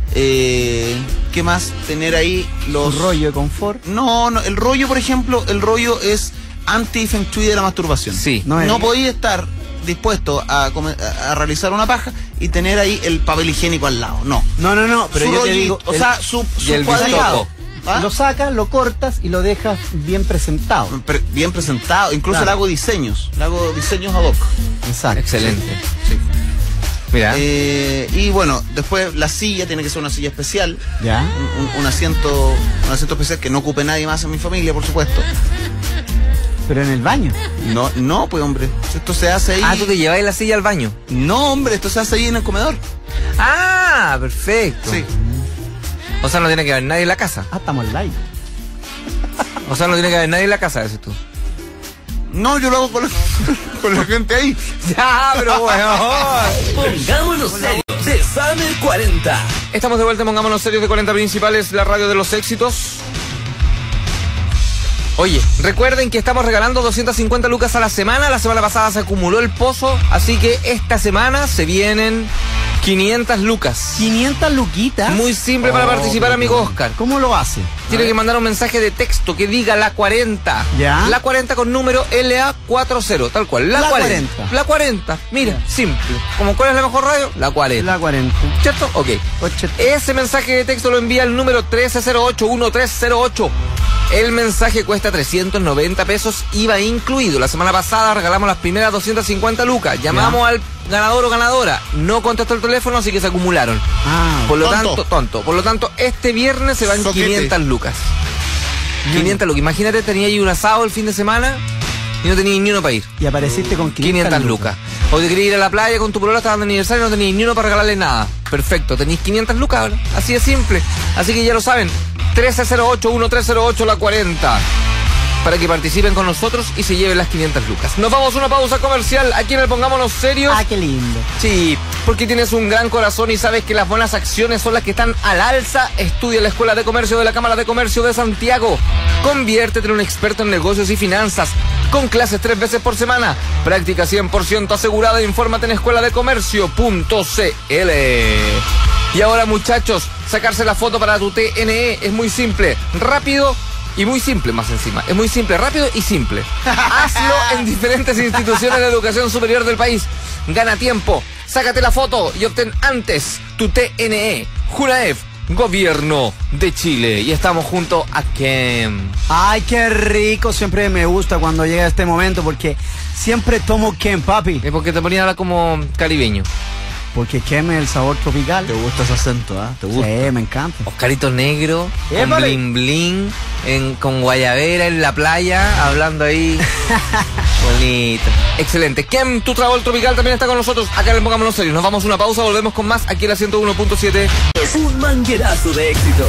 ¿qué más? Tener ahí los... Un rollo de confort. No, el rollo, por ejemplo, el rollo es anti-feng shui de la masturbación. Sí. No es- No podía estar dispuesto a realizar una paja y tener ahí el papel higiénico al lado, no. No, pero Su yo te rollito, digo, o sea, su y el cuadrado. bistoco. ¿Ah? lo sacas, lo cortas y lo dejas bien presentado. Bien presentado, incluso Claro. le hago diseños ad hoc. Exacto. Excelente. Sí. Mira, Y bueno, después la silla tiene que ser una silla especial, Ya. un asiento especial que no ocupe nadie más en mi familia, por supuesto. Pero en el baño. No, pues hombre, esto se hace ahí. tú te lleváis la silla al baño. No, hombre, esto se hace ahí en el comedor. Ah, perfecto. Sí. O sea, no tiene que haber nadie en la casa. Ah, estamos live. O sea, no tiene que haber nadie en la casa, dices tú. No, yo lo hago con la gente ahí. Ya, pero bueno. Pongámonos serios. De Summer 40. Estamos de vuelta, pongámonos serios de 40 principales, la radio de los éxitos. Oye, recuerden que estamos regalando 250 lucas a la semana. La semana pasada se acumuló el pozo, así que esta semana se vienen 500 lucas. 500 luquitas. Muy simple para participar, amigo Oscar. ¿Cómo lo hace? Tiene que mandar un mensaje de texto que diga la 40. Ya. La 40 con número LA40, tal cual. La La 40. 40. La 40. Mira, simple. ¿Cómo cuál es la mejor radio? La 40. La 40. ¿Cierto? Ok. Ese mensaje de texto lo envía al número 1308-1308. El mensaje cuesta 390 pesos, IVA incluido. La semana pasada regalamos las primeras 250 lucas. Llamamos al ganador o ganadora. No contestó el teléfono, así que se acumularon. Ah, Por lo tonto. tanto, por lo tanto, este viernes se van Soquete. 500 lucas. 500 lucas. Imagínate, tenía ahí un asado el fin de semana y no tenía ni uno para ir. y apareciste con 500 lucas. O te querías ir a la playa con tu polola, estaban de aniversario y no tenías ni uno para regalarle nada. Perfecto, tenéis 500 lucas ahora. Así de simple. Así que ya lo saben. 1308-1308 la 40. Para que participen con nosotros y se lleven las 500 lucas. Nos vamos a una pausa comercial. Aquí en el Pongámonos Serios. Ah, qué lindo. Sí, porque tienes un gran corazón y sabes que las buenas acciones son las que están al alza. Estudia en la Escuela de Comercio de la Cámara de Comercio de Santiago. Conviértete en un experto en negocios y finanzas. Con clases 3 veces por semana. Práctica 100% asegurada. Infórmate en escueladecomercio.cl. Y ahora, muchachos, sacarse la foto para tu TNE es muy simple, rápido Y muy simple más encima. Es muy simple, rápido y simple. Hazlo en diferentes instituciones de educación superior del país. Gana tiempo, sácate la foto y obtén antes tu TNE. Junaef, Gobierno de Chile. Y estamos junto a Kem. Ay, qué rico. Siempre me gusta cuando llega este momento porque siempre tomo Kem, papi. Es porque te ponía a hablar como caribeño. Porque Kem es el sabor tropical. Te gusta ese acento, ¿ah? ¿Te gusta? Sí, me encanta. Oscarito negro, con ¡Épale! bling bling, con guayabera en la playa, hablando ahí. Bonito. Excelente. Kem, tu sabor tropical también está con nosotros. Acá le Pongámonos Serios. Nos vamos a una pausa, volvemos con más aquí en la 101.7. Es un manguerazo de éxito.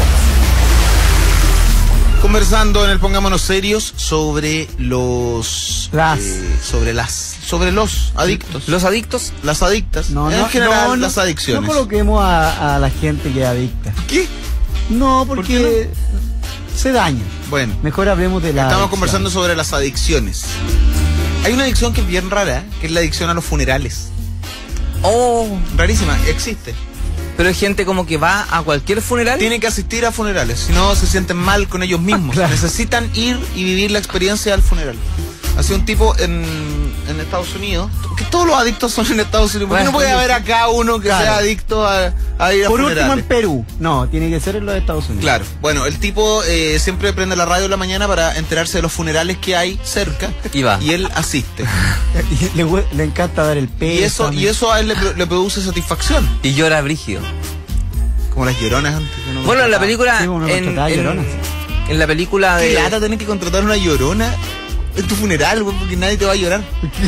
Conversando en el Pongámonos Serios sobre los sobre los adictos. ¿Los adictos? Las adictas. No, en no, general, no, las adicciones. No coloquemos a la gente que es adicta. ¿Qué? No, ¿Por porque se daña. Bueno, Mejor hablemos de la estamos adicción. conversando sobre las adicciones. Hay una adicción que es bien rara, que es la adicción a los funerales. Oh, Rarísima, existe. pero es gente como que va a cualquier funeral. Tienen que asistir a funerales, si no se sienten mal con ellos mismos. Claro. Necesitan ir y vivir la experiencia del funeral. Así un tipo en Estados Unidos, que todos los adictos son en Estados Unidos. ¿Por qué no puede haber acá uno que Claro. sea adicto a ir a Por último funerales? en Perú. No, tiene que ser en los Estados Unidos. Claro, bueno, el tipo siempre prende la radio en la mañana para enterarse de los funerales que hay cerca Y va. y él asiste. Y le encanta dar el peso. Y eso a él le produce satisfacción. Y llora brígido. Como las lloronas antes. que uno Bueno, en la contrataba. película. Sí, uno en, contrataba lloronas. en la película Qué de. lata tener que contratar una llorona en tu funeral, güey, porque nadie te va a llorar.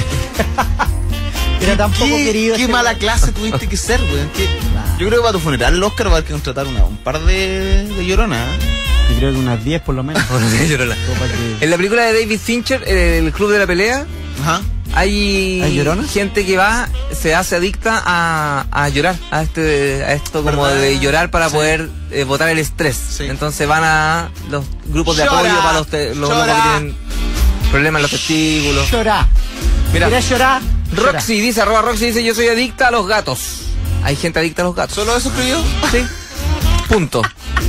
Era tan poco querido. Qué este mala güey. clase tuviste que ser, güey. Yo creo que para tu funeral el Oscar va a haber que contratar un par de lloronas. ¿Eh? Yo creo que unas 10 por lo menos. Llorona. Como para que- En la película de David Fincher, el Club de la Pelea, Ajá. ¿Hay lloronas? gente que va, se hace adicta a llorar, a esto como ¿Verdad? de llorar para Sí. poder botar el estrés. Sí. Entonces van a los grupos de Llora, apoyo para los locos llora. que tienen problemas en los testículos. Llorar. Mira, ¿Quieres llorar? Roxy dice, @Roxy dice, yo soy adicta a los gatos. Hay gente adicta a los gatos. ¿Solo eso escribió? Sí. Punto.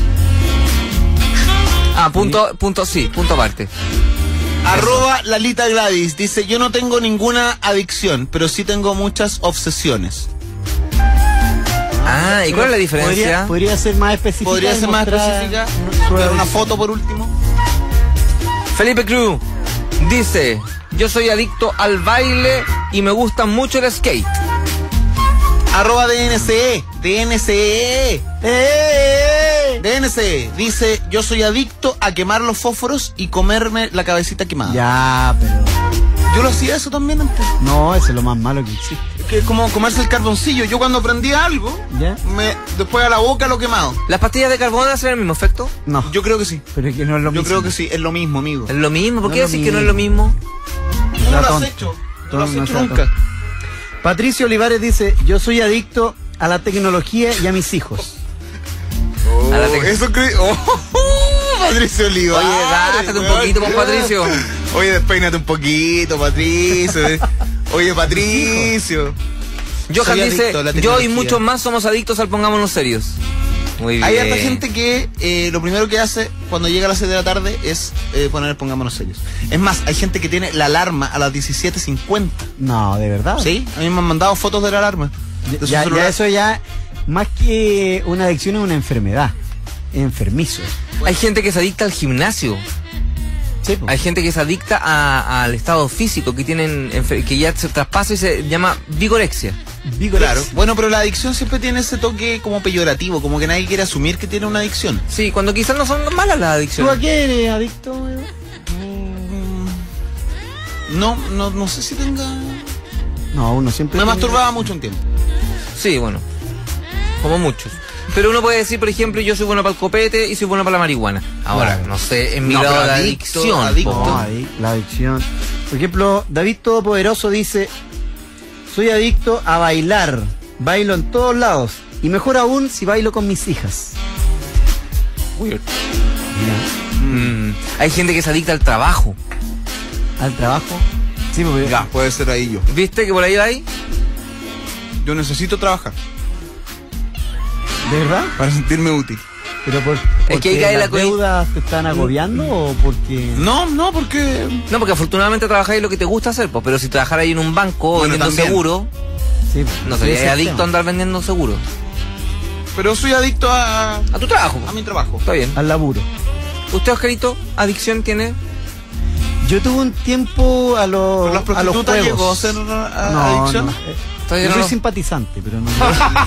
Punto aparte. @ Lalita Gladys dice, yo no tengo ninguna adicción, pero sí tengo muchas obsesiones. ¿Y cuál es la diferencia? Podría ser más específica. ¿Podría ser más mostrar específica? su ¿Ver una adicción. foto por último? Felipe Cruz dice, yo soy adicto al baile y me gusta mucho el skate. @ DNCE. DNCE. DNCE. Dice, yo soy adicto a quemar los fósforos y comerme la cabecita quemada. Ya, pero... Yo lo hacía eso también antes. No, eso es lo más malo que existe. Es que es como comerse el carboncillo. Yo cuando prendía algo, ¿Ya? después a la boca lo quemado. ¿Las pastillas de carbono hacen el mismo efecto? No, Yo creo que sí. pero es que no es lo Yo mismo. creo que sí, es lo mismo, amigo. ¿Es lo mismo? ¿Por No qué es lo decís que no es lo mismo. mismo? ¿No lo has tonto. hecho? No lo has No hecho sea nunca. tonto. Patricio Olivares dice, yo soy adicto a la tecnología y a mis hijos. A la tec- Eso creo. Patricio Olivares. Oye, gástate un weón. poquito, pues, Patricio. Oye, despeínate un poquito, Patricio. Oye, Patricio. Johan Soy dice, adicto a la yo y tecnología. muchos más somos adictos al Pongámonos Serios. Muy bien. Hay harta gente que lo primero que hace cuando llega a las 6 de la tarde es poner Pongámonos Serios. Es más, hay gente que tiene la alarma a las 17:50. No, de verdad. ¿Sí? A mí me han mandado fotos de la alarma. De su Ya, celular. eso ya, más que una adicción, es una enfermedad. Enfermizo. Hay gente que se adicta al gimnasio. Sí, po. Hay gente que se adicta al estado físico, que que ya se traspasa y se llama vigorexia. Claro. Bueno, pero la adicción siempre tiene ese toque como peyorativo, como que nadie quiere asumir que tiene una adicción. Sí, cuando quizás no son malas las ¿Tú a adicciones. qué eres adicto? Edu? No sé si tenga... No, uno siempre... Me tiene- masturbaba mucho un tiempo. Sí, bueno, como muchos. Pero uno puede decir, por ejemplo, yo soy bueno para el copete y soy bueno para la marihuana. Ahora, Claro. no sé, en mi No, grado pero de adicto, adicción. adicto. po. No, la adicción. Por ejemplo, David Todopoderoso dice, soy adicto a bailar. Bailo en todos lados. Y mejor aún si bailo con mis hijas. Weird. Mira, Hay gente que se adicta al trabajo. al trabajo. Sí, porque... Ya, puede ser ahí yo. ¿Viste que por ahí va ahí? Yo necesito trabajar ¿De verdad? para sentirme útil. ¿Pero que ahí porque cae la las deudas te están agobiando o porque...? No, porque... No, porque afortunadamente trabajáis lo que te gusta hacer, pues, pero si trabajaras ahí en un banco Bueno, vendiendo también. seguro, Sí, no ese es serías el adicto tema. a andar vendiendo seguro. Pero soy adicto a A tu trabajo. mi trabajo. Está bien. Al laburo. ¿Usted, Oscarito, adicción tiene? Yo tuve un tiempo a ¿Pero las los prostitutas juegos. llegó a ser una No, adicción? no. Todavía Yo no. soy simpatizante, pero no.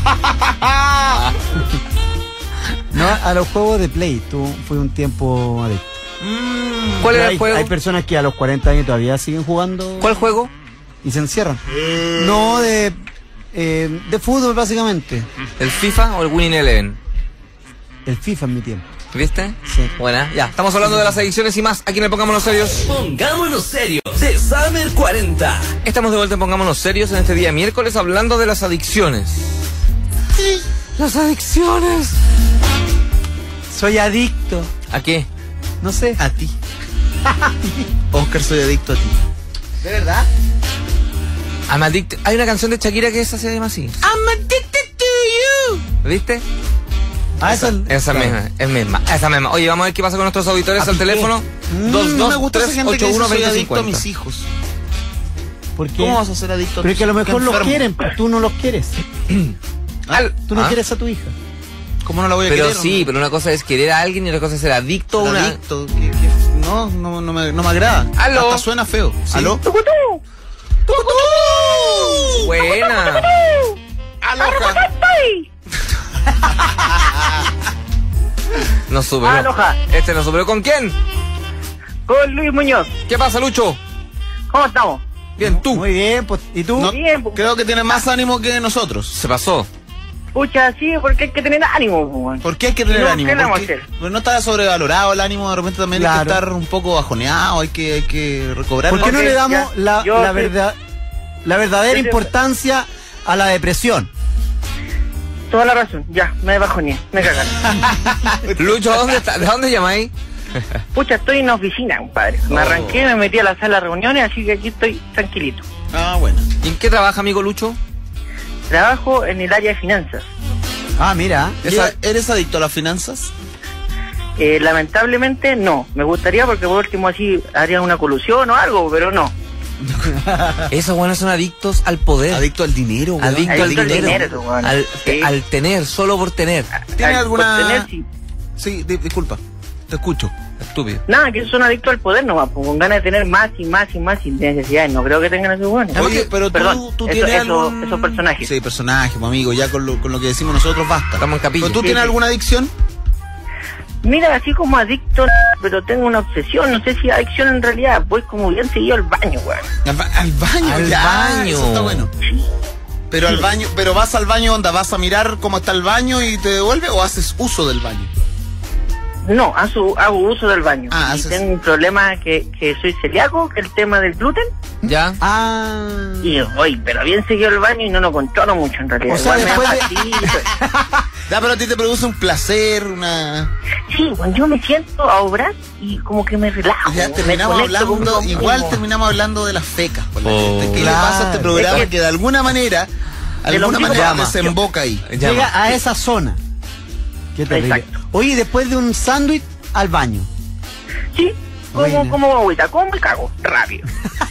No, a los juegos de Play. Fui un tiempo adicto. ¿Cuál era hay, el juego? Hay personas que a los 40 años todavía siguen jugando. ¿Cuál juego? Y se encierran. No, de fútbol, básicamente. ¿El FIFA o el Winning Eleven? El FIFA en mi tiempo. ¿Viste? Sí. Buena, ya. Estamos hablando de las adicciones y más. Aquí en el Pongámonos Serios. Pongámonos serios de Summer 40. Estamos de vuelta en Pongámonos Serios en este día miércoles hablando de las adicciones. Sí, las adicciones. Soy adicto. ¿A qué? No sé. A ti. Oscar, soy adicto a ti. ¿De verdad? I'm addicted. Hay una canción de Shakira que esa se llama así. I'm addicted to you. ¿Viste? Esa Esa misma. Oye, vamos a ver qué pasa con nuestros auditores al piqué. teléfono. No me gusta esa gente que dice soy 20 adicto a 50. mis hijos. ¿Por qué? ¿Cómo vas a ser adicto a Pero tus es que a lo hijos? mejor Qué los enfermo. quieren, pero tú no los quieres. Tú no ¿Ah? quieres a tu hija. ¿Cómo no la voy a Pero querer? sí, pero una cosa es querer a alguien y otra cosa es ser adicto a Ser una... adicto. No me agrada. Aló. Hasta suena feo. Sí. ¿Aló? Buena. Aloha. Nos superó. Aloha. Este nos superó. ¿Con quién? Con Luis Muñoz. ¿Qué pasa, Lucho? ¿Cómo estamos? Bien, tú. Muy bien, pues. ¿Y tú? No, Bien, pues. creo que tiene más ánimo que nosotros. Se pasó. Pucha, sí, porque hay que tener ánimo, pues. ¿Por qué hay que tener No, ánimo? ¿qué le vamos a Porque hacer? no está sobrevalorado el ánimo, de repente también hay Claro. que estar un poco bajoneado, hay que recobrar. ¿Por qué no Ok, le damos ya. la Yo sí. verdadera Yo sí. importancia a la depresión? Toda la razón. Ya, me bajoné. Me cagaron. Lucho, ¿dónde está? ¿De dónde llamáis? Pucha, estoy en la oficina, compadre. Me arranqué, me metí a la sala de reuniones, así que aquí estoy tranquilito. Ah, bueno. ¿Y en qué trabaja, amigo Lucho? Trabajo en el área de finanzas. Ah, mira. ¿Eres adicto a las finanzas? Lamentablemente no. Me gustaría porque por último así haría una colusión o algo, pero no. Esos buenos son adictos al poder. Adicto al dinero, weón. Adicto al Adicto al dinero. dinero, weón. Sí. Al tener, solo por tener. ¿Tiene Por alguna...? tener, sí. Sí, disculpa. Te escucho. Estúpido. Nada, que son adictos al poder nomás, pues, con ganas de tener más y más y más sin necesidades. No creo que tengan esos buenos. Oye, pero Perdón, tú eso- tienes eso- algún... esos personajes. Sí, personajes, pues, amigo. Ya con lo que decimos nosotros basta. Estamos en capilla. ¿Pero tú Sí, tienes sí. alguna adicción? Mira, así como adicto, pero tengo una obsesión. No sé si adicción en realidad. Voy como bien seguido al baño, weón. Al baño. Al ya, baño. Eso está bueno. Pero al baño, pero vas al baño, onda, vas a mirar cómo está el baño y te devuelve o haces uso del baño. No, hago uso del baño. Ah, y haces- tengo un problema que soy celíaco, que es el tema del gluten. ¿Ya? Ah. Y voy, pero bien seguido al baño y no lo controlo mucho en realidad. O sea, Igual me después da de- patito. Ya, pero a ti te produce un placer, una... Sí, bueno, yo me siento a obrar y como que me relajo. Ya me terminamos conecto hablando, conmigo igual mismo. terminamos hablando de las fecas por la Oh. gente. ¿Qué Claro. le pasa a este programa Es que- que de alguna manera, del ombligo llama. desemboca ahí? Llama. Llega a esa zona. Qué terrible. Exacto. Oye, después de un sándwich, al baño. Sí, Buena. como agüita, como y cago, rápido.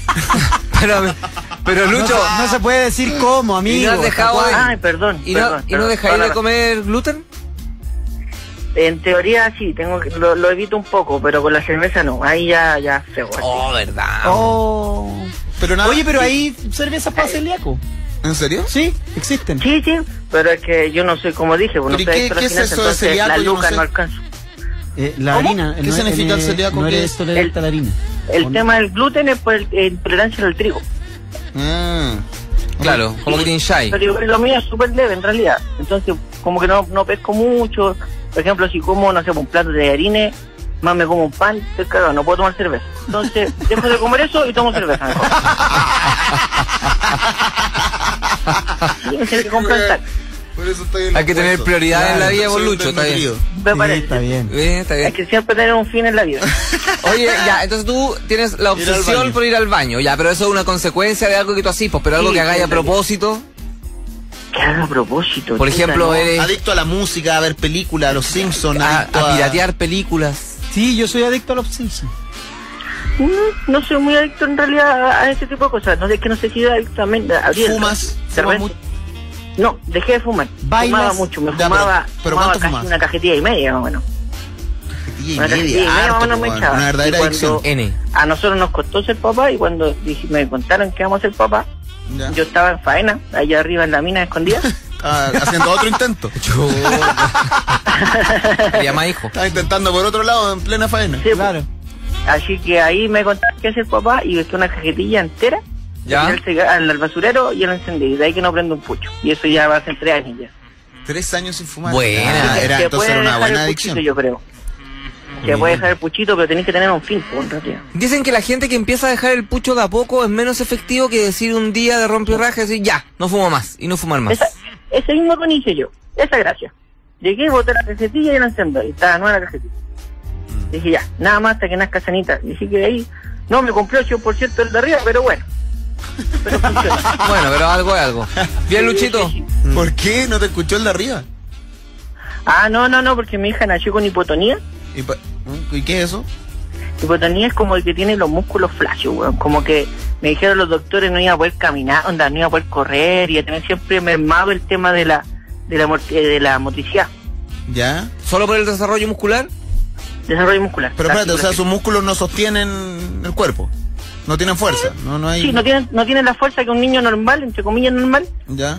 Pero Lucho, No se puede decir cómo, amigo. ¿Y no has dejado de- Ay, perdón. ¿y no dejáis de comer gluten? En teoría sí, lo evito un poco, pero con la cerveza no. Ahí ya feo. así. Oh, verdad. Oh. Pero nada, Oye, pero hay cervezas para celíaco. ¿En serio? Sí, existen. Sí, pero es que yo no soy, como dije, pues, no ¿Pero y soy qué- adicto a la qué es finanza, eso de entonces celíaco? la Yo no luca sé. no alcanzo. La ¿Cómo? harina. ¿Qué significa el celíaco? No ¿Qué eres es? tolerante a la harina. ¿O El no? tema del gluten es por intolerancia al trigo. Ah. Claro, como que tienes shy. Pero igual lo mío es súper leve en realidad. Entonces, como que no pesco mucho. Por ejemplo, si como, no sé, un plato de harina, más me como un pan, estoy cagado, no puedo tomar cerveza. Entonces, dejo de comer eso y tomo cerveza mejor. Tienes que compensar. Por eso estoy en Hay los que tener huesos. prioridad en la vida, soy vos, un Lucho, está bien. desnutrido. Me Sí, parece. está bien. Bien, está Hay bien. que siempre tener un fin en la vida. Oye, ya, entonces tú tienes la Ir al obsesión baño. por ir al baño, ya, pero eso es una consecuencia de algo que tú haces, pues, pero algo Sí, que hagáis a sí, propósito. ¿Qué haga a propósito? Por chuta, ejemplo, no. eres Adicto a la música, a ver películas, a los Simpsons, a piratear películas. Sí, yo soy adicto a los Simpsons. No soy muy adicto en realidad a ese tipo de cosas. No sé, que no sé si adicto también. ¿Fumas? ¿Cerveza? mucho? No, dejé de fumar. ¿Bailas? Fumaba mucho, me Ya, fumaba, pero fumaba ¿cuánto casi fumas? una cajetilla y media, más o menos. Y Una cajetilla y media, más o harto, menos me weón, echaba. una verdadera Y cuando adicción. N. a nosotros nos costó ser papá, y cuando me contaron que íbamos a ser papá, Ya. yo estaba en faena, allá arriba en la mina escondida. Haciendo otro intento. Quería más hijo. Estaba intentando por otro lado en plena faena. Sí, Claro. Así que ahí me contaron que ser papá y dejé una cajetilla entera ¿Ya? al basurero y lo encendí. De ahí que no prendo un pucho. Y eso ya va a ser 3 años ya. 3 años sin fumar. Buena. Era, Se entonces puede era una dejar buena el adicción. puchito, yo creo. Se puede dejar el puchito, pero tenés que tener un fin, en realidad. Dicen que la gente que empieza a dejar el pucho de a poco es menos efectivo que decir un día de rompe y raja y decir ya, no fumo más y no fumar más. Ese mismo con hice yo. Esa gracia. Llegué, boté la cajetilla y la encendí. Y estaba nueva la cajetilla. Dije ya, nada más hasta que nazca sanita. Dije que ahí, no me compré 8% el de arriba, pero bueno. Pero funciona. Bueno, pero algo es algo. Bien, Luchito. Sí. ¿Por qué no te escuchó el de arriba? Ah, no, porque mi hija nació con hipotonía. ¿Y qué es eso? Hipotonía es como el que tiene los músculos flácidos, weón. Como que me dijeron los doctores no iba a poder caminar, no iba a poder correr, y a tener siempre mermado el tema de la motricidad, ¿Ya? ¿Solo por el desarrollo muscular? desarrollo muscular. Pero espérate, o sea, sus músculos no sostienen el cuerpo. No tienen fuerza. No hay... Sí, no tienen la fuerza que un niño normal, entre comillas normal, ¿Ya?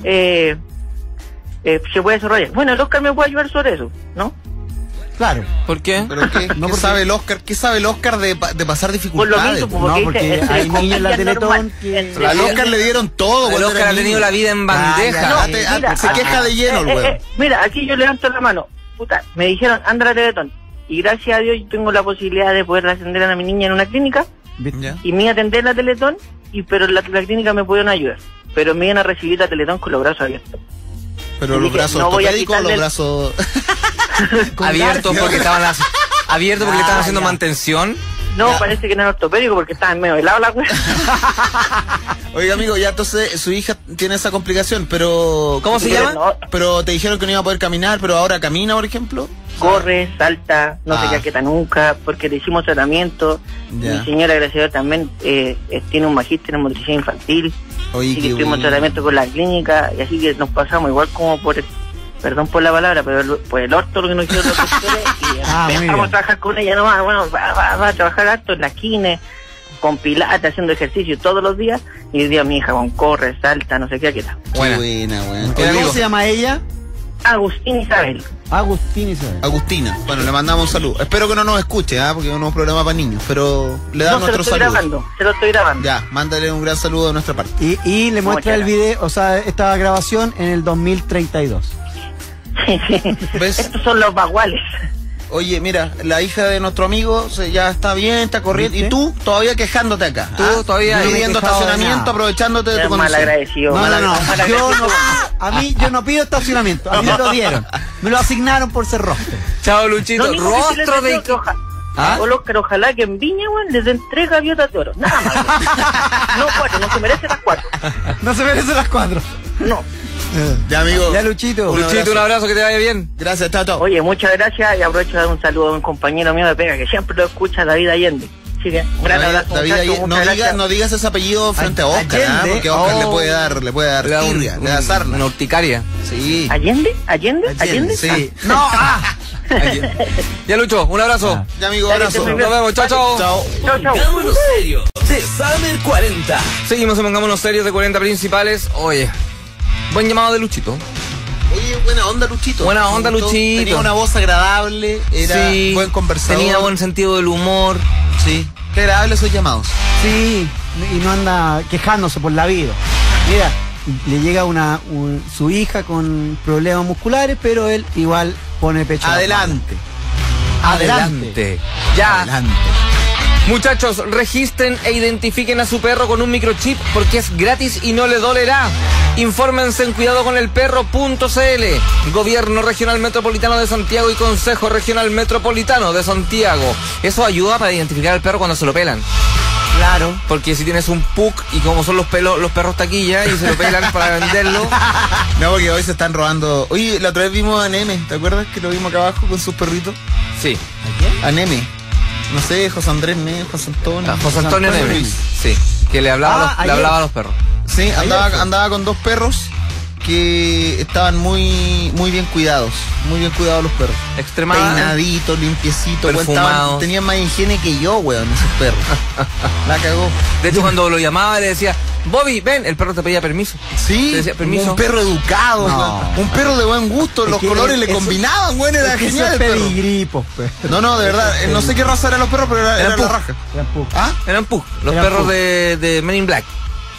se puede desarrollar. Bueno, el Oscar me puede ayudar sobre eso, ¿no? Claro. ¿Por qué? ¿Pero qué, No, qué porque- sabe el Oscar? ¿Qué sabe el Oscar de pasar Por lo dificultades? mismo, po? No, porque, porque dice, hay niños en la comillas Teletón normal, que- entre Al Oscar le dieron todo. El cuando Oscar era ha tenido niño. la vida en bandeja. No, mira, se queja de lleno el weón. mira, aquí yo levanto la mano. Puta, me dijeron, anda a la Teletón. Y gracias a Dios yo tengo la posibilidad de poder atender a mi niña en una clínica. ¿Viste? ¿Ya? Y me iba a atender la Teletón, pero la clínica me pudieron ayudar. Pero me iban a recibir la Teletón con los brazos abiertos. Pero Y los dije, brazos no voy a ortopédicos, los quitarle el- brazos... Abiertos porque estaban abiertos porque le estaban haciendo ya. mantención. No, Ya. parece que no era ortopédico porque estaba en medio helado la wea. Oiga, amigo, ya entonces su hija tiene esa complicación, pero... ¿Cómo se llama? No, Pero te dijeron que no iba a poder caminar, pero ahora camina, por ejemplo. corre, salta, no Ah. se caqueta nunca, porque le hicimos tratamiento. Ya. Mi señora, gracias a Dios, también tiene un magíster en motricidad infantil. Oye, Así que qué estuvimos en bueno. tratamiento con la clínica, y así que nos pasamos igual como por, perdón por la palabra, pero por el orto lo que nos hicieron los doctores, y Ah, muy empezamos bien. a trabajar con ella nomás. Bueno, va a trabajar harto en la kine, con pilates, haciendo ejercicio todos los días, y hoy día mi hija corre, salta, no sé qué, qué tal. Qué Buena. buena, weón. Qué Oye, amigo. ¿Cómo se llama ella? Agustín Isabel. Agustín Isabel. Agustina. Bueno, le mandamos un saludo. Espero que no nos escuche, porque es un nuevo programa para niños, pero le No, damos se lo nuestro estoy saludo. grabando, se lo estoy grabando. Ya, mándale un gran saludo de nuestra parte. Y le muestra Muchas el video, o sea, esta grabación en el 2032. ¿Ves? Estos son los baguales. Oye, mira, la hija de nuestro amigo ya está bien, está corriendo. ¿Viste? Y tú todavía quejándote acá. Tú todavía pidiendo no me he quejado de estacionamiento, nada. aprovechándote de Es tu mal condición. agradecido. No, mal no, no. mal Yo agradecido. no, a mí yo no pido estacionamiento. A mí me lo dieron. Me lo asignaron por ser roster. Chao, Luchito. Lo único que sí les Rostro deseo de... que ¿Ah? Oscar, ojalá que en Viña, weón, les den 3 gaviotas de oro. Nada más. No 4, no se merece las 4. No se merecen las 4. No. Ya, amigo. Ya, Luchito. Luchito, un abrazo, que te vaya bien. Gracias, chao, chao. Oye, muchas gracias, y aprovecho de dar un saludo a un compañero mío de pega que siempre lo escucha, David Allende. Así que, un gran abrazo, David, muchachos, no, muchas gracias. no digas ese apellido frente a Oscar, Allende. porque Oscar Oh. le puede dar Le da tirria, le da sarna. una urticaria. Sí. ¿Allende? Sí. No, Ya, Lucho, un abrazo. Ya, amigo, Dale, abrazo. te Nos vemos, chao, chao. Chao. Chao, chao. Pongámonos serios. De Summer 40. Seguimos en Pongámonos Serios de 40 principales. Oye, buen llamado de Luchito. Oye, buena onda, Luchito. Buena onda, Me gustó. Luchito. Tenía una voz agradable, era Sí, buen conversador. tenía buen sentido del humor. Sí. Qué agradable esos llamados. sí, y no anda quejándose por la vida. Mira, le llega su hija con problemas musculares, pero él igual pone pecho. a la Adelante. pala. Adelante. Ya. Adelante. Muchachos, registren e identifiquen a su perro con un microchip porque es gratis y no le dolerá. Infórmense en cuidadoconelperro.cl. Gobierno Regional Metropolitano de Santiago y Consejo Regional Metropolitano de Santiago. Eso ayuda para identificar al perro cuando se lo pelan. Claro. Porque si tienes un pug y como son los perros taquilla y se lo pelan para venderlo. No, porque hoy se están robando. Oye, la otra vez vimos a Neme, ¿te acuerdas que lo vimos acá abajo con sus perritos? Sí. ¿A quién? A Neme. No sé, José Andrés Neme, José Antonio. A José Antonio Neves. Sí. Que le hablaba, ayer. a los perros. Sí, Ayer andaba con 2 perros que estaban muy bien cuidados. Muy bien cuidados los perros. Extremadamente. Peinaditos, limpiecitos. Perfumados. Tenían más higiene que yo, weón, esos perros. La cagó. De hecho, cuando lo llamaba le decía, Bobby, ven, el perro te pedía permiso. Sí, Te decía, permiso. un perro educado, No. weón. Un perro de buen gusto, Es los que colores le eso- combinaban, weón, era Es que eso genial es el perro. pedigrí, pues, pe. No, de verdad, no sé qué raza eran los perros, pero era Eran la pug. raja. Eran pug. ¿Ah? Eran pug, los Eran perros pug. de Men in Black.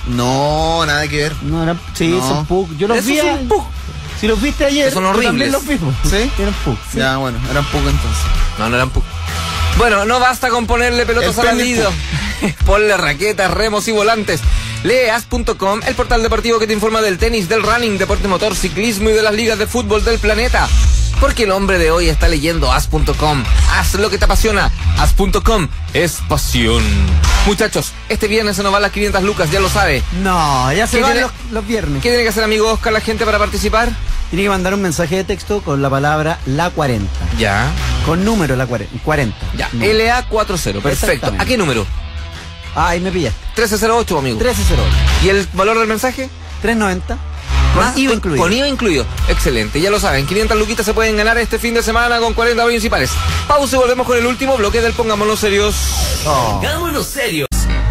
No, nada que ver. No, eran, sí, No. son pug. Yo los Esos vi. son pug. Si los viste ayer, Son yo horribles. también los vi. pues. ¿Sí? Eran pug. Sí. Ya, bueno, eran pug entonces. No eran pug. Bueno, no basta con ponerle pelotas El al pene nido. Ponle raquetas, remos y volantes. Lee as.com, el portal deportivo que te informa del tenis, del running, deporte motor, ciclismo y de las ligas de fútbol del planeta. Porque el hombre de hoy está leyendo as.com. Haz lo que te apasiona. As.com es pasión. Muchachos, este viernes se nos van las 500 lucas, ya lo sabe. No, ya se ¿Qué van tiene- los viernes. ¿Qué tiene que hacer, amigo Oscar, la gente para participar? Tiene que mandar un mensaje de texto con la palabra la 40. Ya. Con número la 40. Ya. No. LA40, perfecto. Exactamente. ¿A qué número? Ah, ahí me pillaste. 1308, amigo. 1308. ¿Y el valor del mensaje? 390. Con Más- IVA incluido. Con IVA incluido. Excelente, ya lo saben. 500 luquitas se pueden ganar este fin de semana con 40 principales. Pausa y volvemos con el último bloque del Pongámonos Serios. Oh. Pongámonos serios.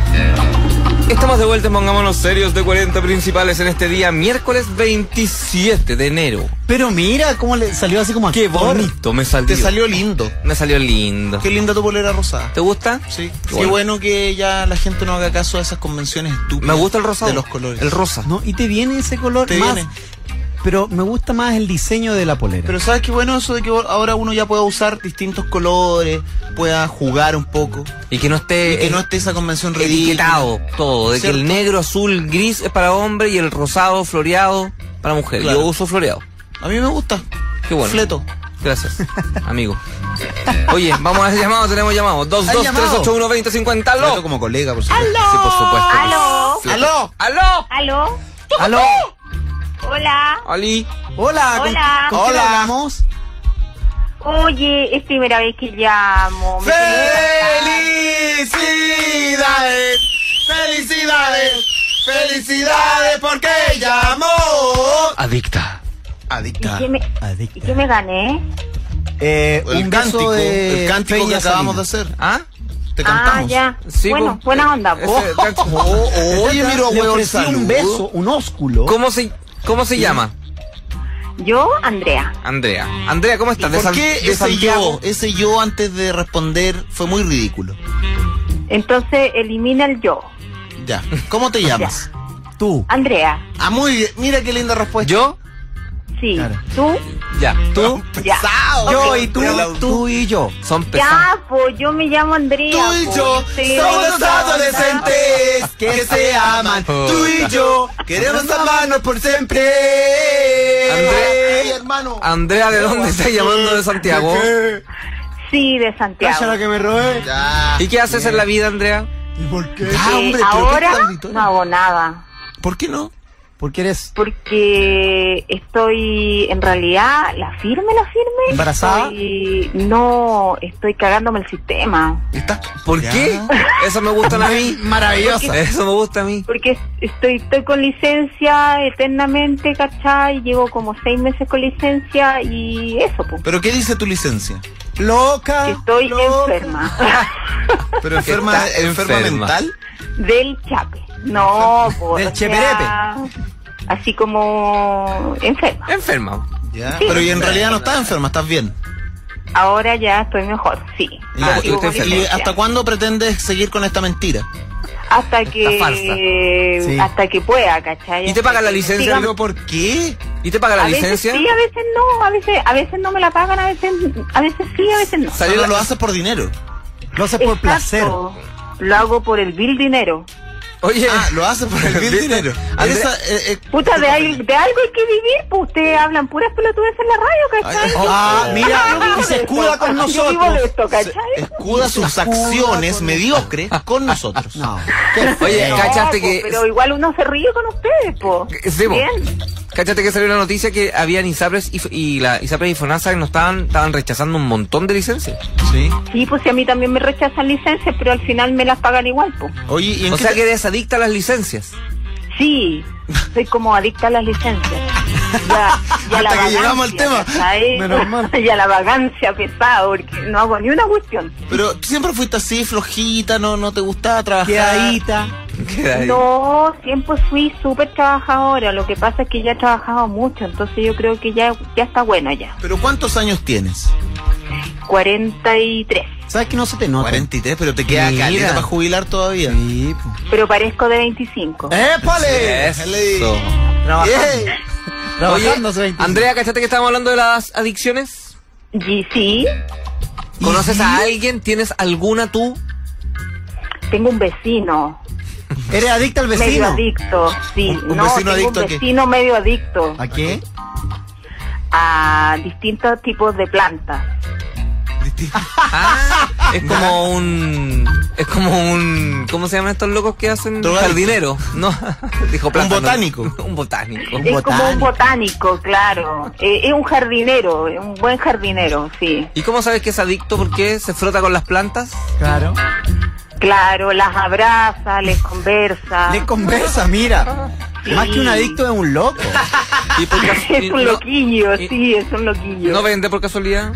Estamos de vuelta en Pongámonos Serios de 40 principales en este día, miércoles 27 de enero. Pero mira cómo le salió así como Qué actor. bonito me salió. Te salió lindo. Me salió lindo. Qué linda tu polera rosada. ¿Te gusta? Sí. Qué bueno. bueno que ya la gente no haga caso a esas convenciones estúpidas. Me gusta el rosado. De los colores. El rosa. No, y te viene ese color Te más. viene. Pero me gusta más el diseño de la polera. Pero ¿sabes qué bueno eso de que ahora uno ya pueda usar distintos colores, pueda jugar un poco? Y que no esté, Y que no esté esa convención ridícula. etiquetado todo. De que ¿Cierto? el negro, azul, gris es para hombre y el rosado, floreado para mujer. Claro. Yo uso floreado. A mí me gusta. Qué bueno. Fleto. Gracias, amigo. Oye, vamos a ver llamado, tenemos llamado. 223812050. Fleto ¡Aló! como colega, por supuesto. Sí, por supuesto. ¿Aló? ¡Aló! ¡Aló! ¿Aló? ¡Aló! Hola. ¡Ali! Hola. Hola. ¿Con quién Hola. hablamos? Oye, es primera vez que llamo. Me ¡Felicidades! ¡Felicidades! ¡Felicidades porque llamó! Adicta. Adicta. ¿Y Adicta. qué me gané? El Un cántico, beso de el cántico que Peña acabamos de Salinas. hacer. ¿Ah? Te cantamos. Ah, ya. Sí, bueno, pues, buena onda. ese- Oye, mira, Le weón, ofrecí un saludo. beso, un ósculo. ¿Cómo se llama? Yo, Andrea. Andrea. Andrea, ¿cómo estás? ¿Por qué de ese Santiago. ese yo antes de responder fue muy ridículo? Entonces, elimina el yo. Ya. ¿Cómo te llamas? Tú. Andrea. Ah, muy bien. Mira qué linda respuesta. ¿Yo? Sí. Claro. ¿Tú? Ya. ¿Tú? Ya. Pesado. Yo Ok, y tú, pero- tú y yo. Son pesados. Ya, pues yo me llamo Andrea. Tú y po. yo Sí, somos los buena onda. adolescentes que se aman. Tú y yo queremos amarnos por siempre. Andrea- Ay, hermano. Andrea, ¿de dónde estás llamando de Santiago? Sí, de Calla Santiago. la que me robé. Ya. ¿Y qué haces en la vida, Andrea? ¿Y por qué? Ah, hombre, pero ahora qué tal, Victoria. no hago nada. ¿Por qué no? Porque eres Porque estoy, en realidad, la firme. ¿Embarazada? No, estoy cagándome el sistema. ¿Está? ¿Por Ya. qué? Eso me gustan a mí. maravillosa. Eso me gusta a mí. Porque estoy con licencia eternamente, ¿cachai? Llevo como 6 meses con licencia y eso, pues. ¿Pero qué dice tu licencia? Loca. Que estoy loca. enferma. ¿Pero enferma, Está enferma enferma. mental? Del chape. No, pues. Del cheperepe. Así como enferma. Enferma. Ya. Sí. Pero y en realidad no estás enferma, estás bien. Ahora ya estoy mejor, sí. Ah, Sigo tú con estás enferma. ¿Y licencia. hasta cuándo pretendes seguir con esta mentira? Hasta Esta que Sí. hasta que pueda, ¿cachai? ¿Y te pagan la Hasta que licencia? sigan- ¿Pero por qué? ¿Y te paga la a veces licencia? sí, a veces no, a veces no me la pagan, a veces sí, a veces no. Salió No la- lo haces por dinero. Lo haces por placer. Exacto. Lo hago por el vil dinero. Oye, lo hace por el bien dinero. Puta, de algo hay que vivir, pues ustedes hablan puras pelotudes en la radio, ¿cachai? Mira, y se escuda con Yo vivo nosotros. de esto, ¿cachai? escuda sus acciones mediocres con nosotros. No. oye, No, ¿cachaste po, que... pero igual uno se ríe con ustedes, po. Sí, po. Bien. ¿Cachaste que salió la noticia que habían ISAPRES y la ISAPRES y FONASA que nos estaban rechazando un montón de licencias? Sí. Sí, pues si a mí también me rechazan licencias, pero al final me las pagan igual, pues. Oye, ¿y en O qué sea te- que eres adicta a las licencias. Sí, soy como adicta a las licencias. Y a la Hasta que llegamos al vagancia, tema. ¿cachai? Menos mal. Y a la vagancia pesada, porque no hago ni una cuestión. Pero tú siempre fuiste así, flojita, no te gustaba trabajar. Quedadita. Queda ahí. No, siempre fui súper trabajadora. Lo que pasa es que ya he trabajado mucho, entonces yo creo que ya está bueno ya. ¿Pero cuántos años tienes? 43. ¿Sabes que no se te nota? 43, pero te queda Mira. caleta para jubilar todavía. Sí, pues. Pero parezco de 25. ¡Épale! Eso. ¡Ey! Trabajando hace Oye, 25. Andrea, ¿cachaste que estábamos hablando de las adicciones? Y sí, ¿Conoces a alguien? ¿Tienes alguna tú? tengo un vecino. ¿Eres adicta al Medio vecino? adicto, sí. ¿Un no, vecino tengo adicto a un qué? vecino medio adicto ¿A qué? a distintos tipos de plantas. Ah, es como un... ¿Cómo se llaman estos locos que hacen? Drogadicto. Jardinero. No, dijo plata, botánico. no. Un botánico. Es como un botánico, claro. Es un jardinero, es un buen jardinero, sí. ¿Y cómo sabes que es adicto? ¿Por qué se frota con las plantas? Claro. Claro, las abraza, les conversa. Le conversa, mira. Sí. Más que un adicto es un loco. ¿Y por Es un loquillo, y- sí, es un loquillo. ¿No vende por casualidad?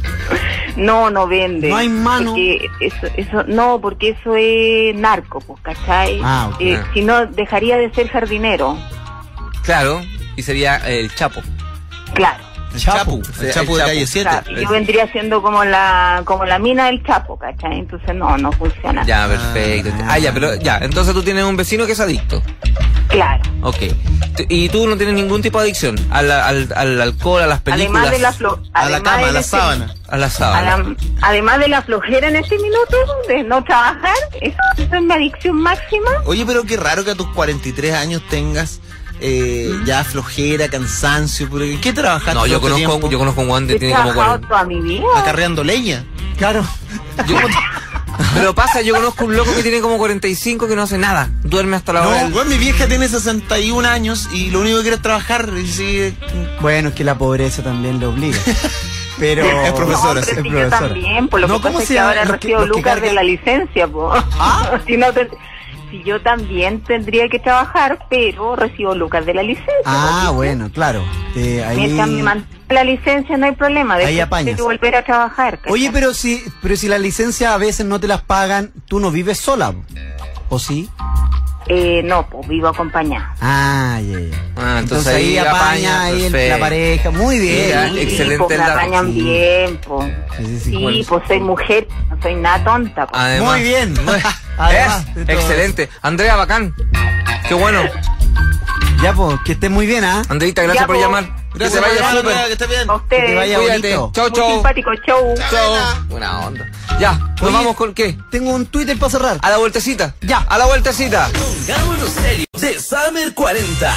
No vende. No hay mano. Porque porque eso es narco, pues, ¿cachai? Ah, ok. Si no, dejaría de ser jardinero. Claro, y sería el Chapo. Claro. El Chapu, Sí, el Chapu el de Chapu. calle 7. Claro, yo vendría siendo como la mina del Chapo, ¿cachai? Entonces no funciona. Ya, perfecto. Ya, pero ya, entonces tú tienes un vecino que es adicto. Claro. Ok. ¿Y tú no tienes ningún tipo de adicción? Al alcohol, a las películas, Además de la A la cama, a la sábana. a la sábana. Además de la flojera en este minuto de no trabajar, eso es mi adicción máxima. Oye, pero qué raro que a tus 43 años tengas ya flojera, cansancio. Pero ¿en qué trabajaste? No, yo todo este conozco tiempo? un guante He que tiene como trabajado 40. toda mi vida. Acarreando leña. Claro. Pero pasa, yo conozco un loco que tiene como 45 que no hace nada. Duerme hasta la hora. No, del- weón, mi vieja tiene 61 años y lo único que quiere es trabajar. Y sigue... Bueno, es que la pobreza también le obliga. Pero... Es profesora, No, sí. pero si Es yo profesora. también, por lo No, que ¿cómo pasa es se que llama? ahora Los que- recibo los que lucas cargan- de la licencia, po. Si yo también tendría que trabajar, pero recibo lucas de la licencia. Ah, po. bueno, claro. Ahí... Mientras me mantenga la licencia no hay problema. Ahí Después apañas. tengo que volver a trabajar. ¿cachai? Oye, pero si la licencia a veces no te las pagan, tú no vives sola, ¿o sí? No, pues vivo acompañada. Ah, ya. Ah, Entonces ahí apaña ahí la perfecto. pareja. Muy bien. Mira, Sí, excelente pues, me el dato. apañan Sí. bien, pues. Sí, bueno. Sí, pues soy mujer, no soy nada tonta. Pues. Además, Muy bien. Es Además de todo excelente. Andrea, bacán. Qué bueno. Ya, pues, que estés muy bien, ¿ah? Andreita, gracias Ya, por po. llamar. Gracias, que te vaya hermano, súper. que estés bien. A Que ustedes. te vaya Cuídate. bonito. Chau, Muy chau. simpático, show. Chau. Buena onda. Ya, nos Oye, vamos con qué. Tengo un Twitter para cerrar. A la vueltecita. Ya. A la vueltecita. Pongámonos serios de Summer 40.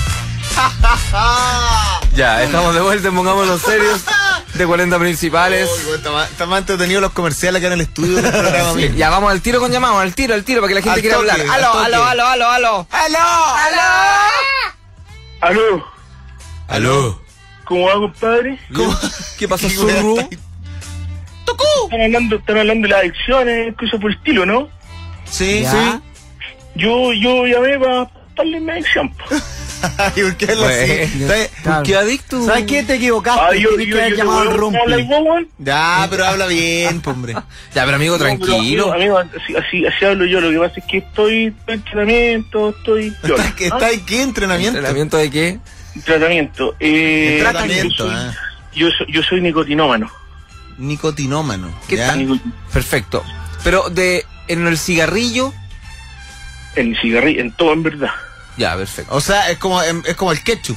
Ya, estamos de vuelta en Pongámonos Serios de 40 principales. Uy, weón, está más entretenido los comerciales acá en el estudio del programa Sí, mismo. ya vamos al tiro con llamados, al tiro, para que la gente Al quiera toque, hablar. al Aló, toque. aló, aló, aló, aló. ¡Aló! Aló, ¡Aló! ¿cómo va, compadre? ¿Qué pasó, ¿Qué Zurru? weón está Están hablando de las adicciones, cosas por el estilo, ¿no? ahí? Sí, Ya. sí. Yo llamé para darle mi adicción. po. ¿Y por qué habla así? Bueno. Claro. ¿Qué adicto? ¿Sabes qué? Te equivocaste. Ah, yo Tienes que haber te llamado al voy a- ¿cómo hablas Rumpi. vos, weón? Ya, pero habla bien, po, hombre. Ya, pero amigo, No, pero, tranquilo. amigo, así hablo yo. Lo que pasa es que estoy en tratamiento, ¿Está en qué entrenamiento? ¿Entrenamiento de qué? en tratamiento. En tratamiento, Yo soy nicotinómano. Nicotinómano. ¿Qué ¿ya? tal? Perfecto. Pero en el cigarrillo, En cigarrillo, en todo, en verdad. ya, perfecto. O sea, es como el ketchup.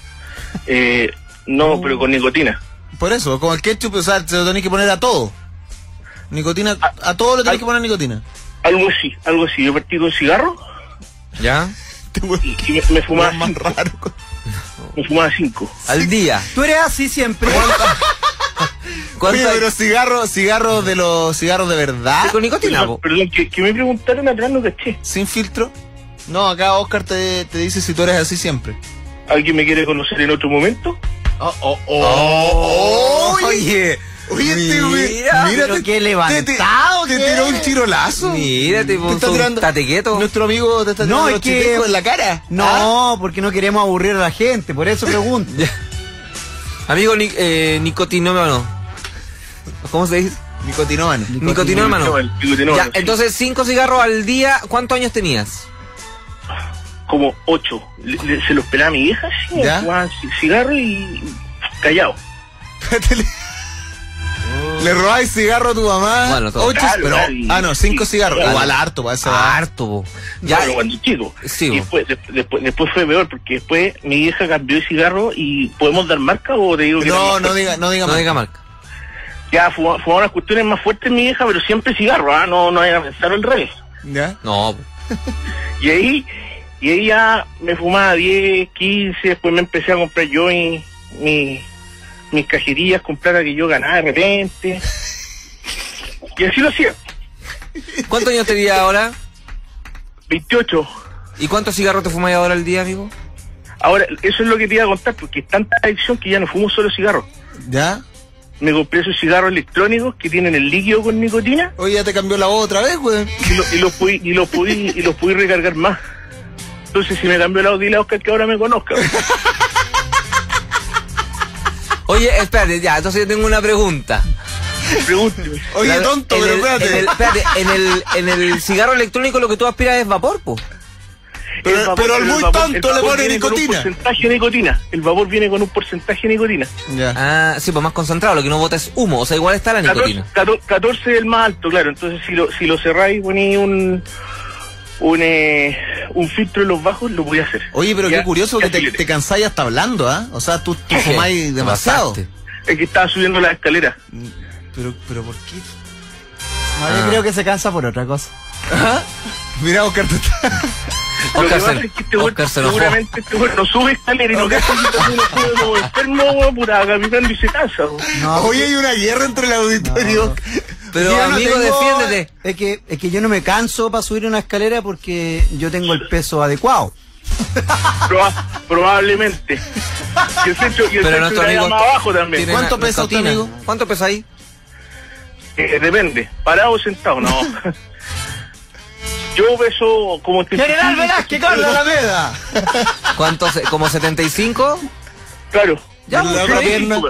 No, pero con nicotina. Por eso, como el ketchup, o sea, se lo tenés que poner a todo. Nicotina, a todo le tenés que poner nicotina. Algo así. Yo partí con cigarro ¿Ya? Y me fumaba más 5. raro. Me fumaba 5. Al día. Tú eres así siempre. ¿Cuánto Oye, hay? pero cigarros de los cigarros de verdad, ¿Con nicotina, po? Perdón, que me preguntaron atrás, no caché. sin filtro. No, acá Oscar te dice si tú eres así siempre. ¿Alguien me quiere conocer en otro momento? Oye, este güey, Mira, pero qué levantado, te ¿qué? tiró un chirolazo. Mira, te Te está puso un tirando- tate quieto. Nuestro amigo te está tirando No, los es que- chitecos en la cara. No, porque no queremos aburrir a la gente, por eso pregunto. Amigo nicotinómano. ¿Cómo se dice? Nicotinómano. Nicotinómano. Ya, Sí. entonces 5 cigarros al día. ¿Cuántos años tenías? Como 8. Se los pelaba a mi vieja, sí, ¿Ya? fumaba cigarro y callado. Le robáis cigarro a tu mamá. Bueno, todo. 8, Claro, pero. claro, y- 5 sí, cigarros. claro. Igual harto, para eso va. Harto, po. Ya, Ya, cuando chico. Sí, Y después fue peor, porque después mi vieja cambió de cigarro y ¿podemos dar marca o te digo que No diga no más. diga marca. ya fumaba unas cuestiones más fuertes mi vieja, pero siempre cigarro, no era pensar al revés. ¿Ya? No, po. Y ahí ya me fumaba 10, 15, después me empecé a comprar yo mis cajetillas, comprar a que yo ganaba de repente. Y así lo hacía. ¿Cuántos años tenías ahora? 28. ¿Y cuántos cigarros te fumas ahora al día, amigo? Ahora, eso es lo que te iba a contar, porque es tanta adicción que ya no fumo solo cigarros. ¿Ya? Me compré esos cigarros electrónicos que tienen el líquido con nicotina Oye, ya te cambió la voz otra vez, güey. y los pude recargar más. Entonces, si me cambió la voz, dile a Oscar que ahora me conozca. Oye, espérate, ya, entonces yo tengo una pregunta. Pregúnteme. Oye, La- tonto, en pero el- espérate. espérate, en el cigarro electrónico lo que tú aspiras es vapor, po. Pero al muy tonto le vapor pone viene con un nicotina. porcentaje de nicotina. El vapor viene con un porcentaje de nicotina. Ya. Ah, sí, pues más concentrado, lo que no bota es humo, o sea, igual está la nicotina. 14 es el más alto, claro. Entonces, si lo cerráis y ponéis un filtro en los bajos, lo voy a hacer. Oye, pero Ya, qué curioso ya que filete. te cansáis hasta hablando, ¿ah? O sea, tú fumáis demasiado. Pasaste. Es que estaba subiendo la escalera. Pero ¿por qué? No, yo creo que se cansa por otra cosa. Mira, Oscar, te está... Lo que Oscar pasa se- es que este güey Oscar se enojó. seguramente no sube escalera y lo que hace es que también sube como enfermo, güey, pura caminando y se cansa, güey. No, Hoy hay una guerra entre el auditorio. Pero, yo no amigo, tengo- defiéndete. Es que yo no me canso para subir una escalera porque yo tengo el peso adecuado. Probablemente. Y el centro Pero nuestro está amigo más abajo también. tiene ¿Cuánto pesa usted, nicotina. amigo? ¿Cuánto pesa ahí? Depende, parado o sentado, no. Yo peso como... ¡General Velázquez, Carlos Alameda! ¿Cuánto? ¿Como 75? Claro. Ya, La pues, otra sí. pierna.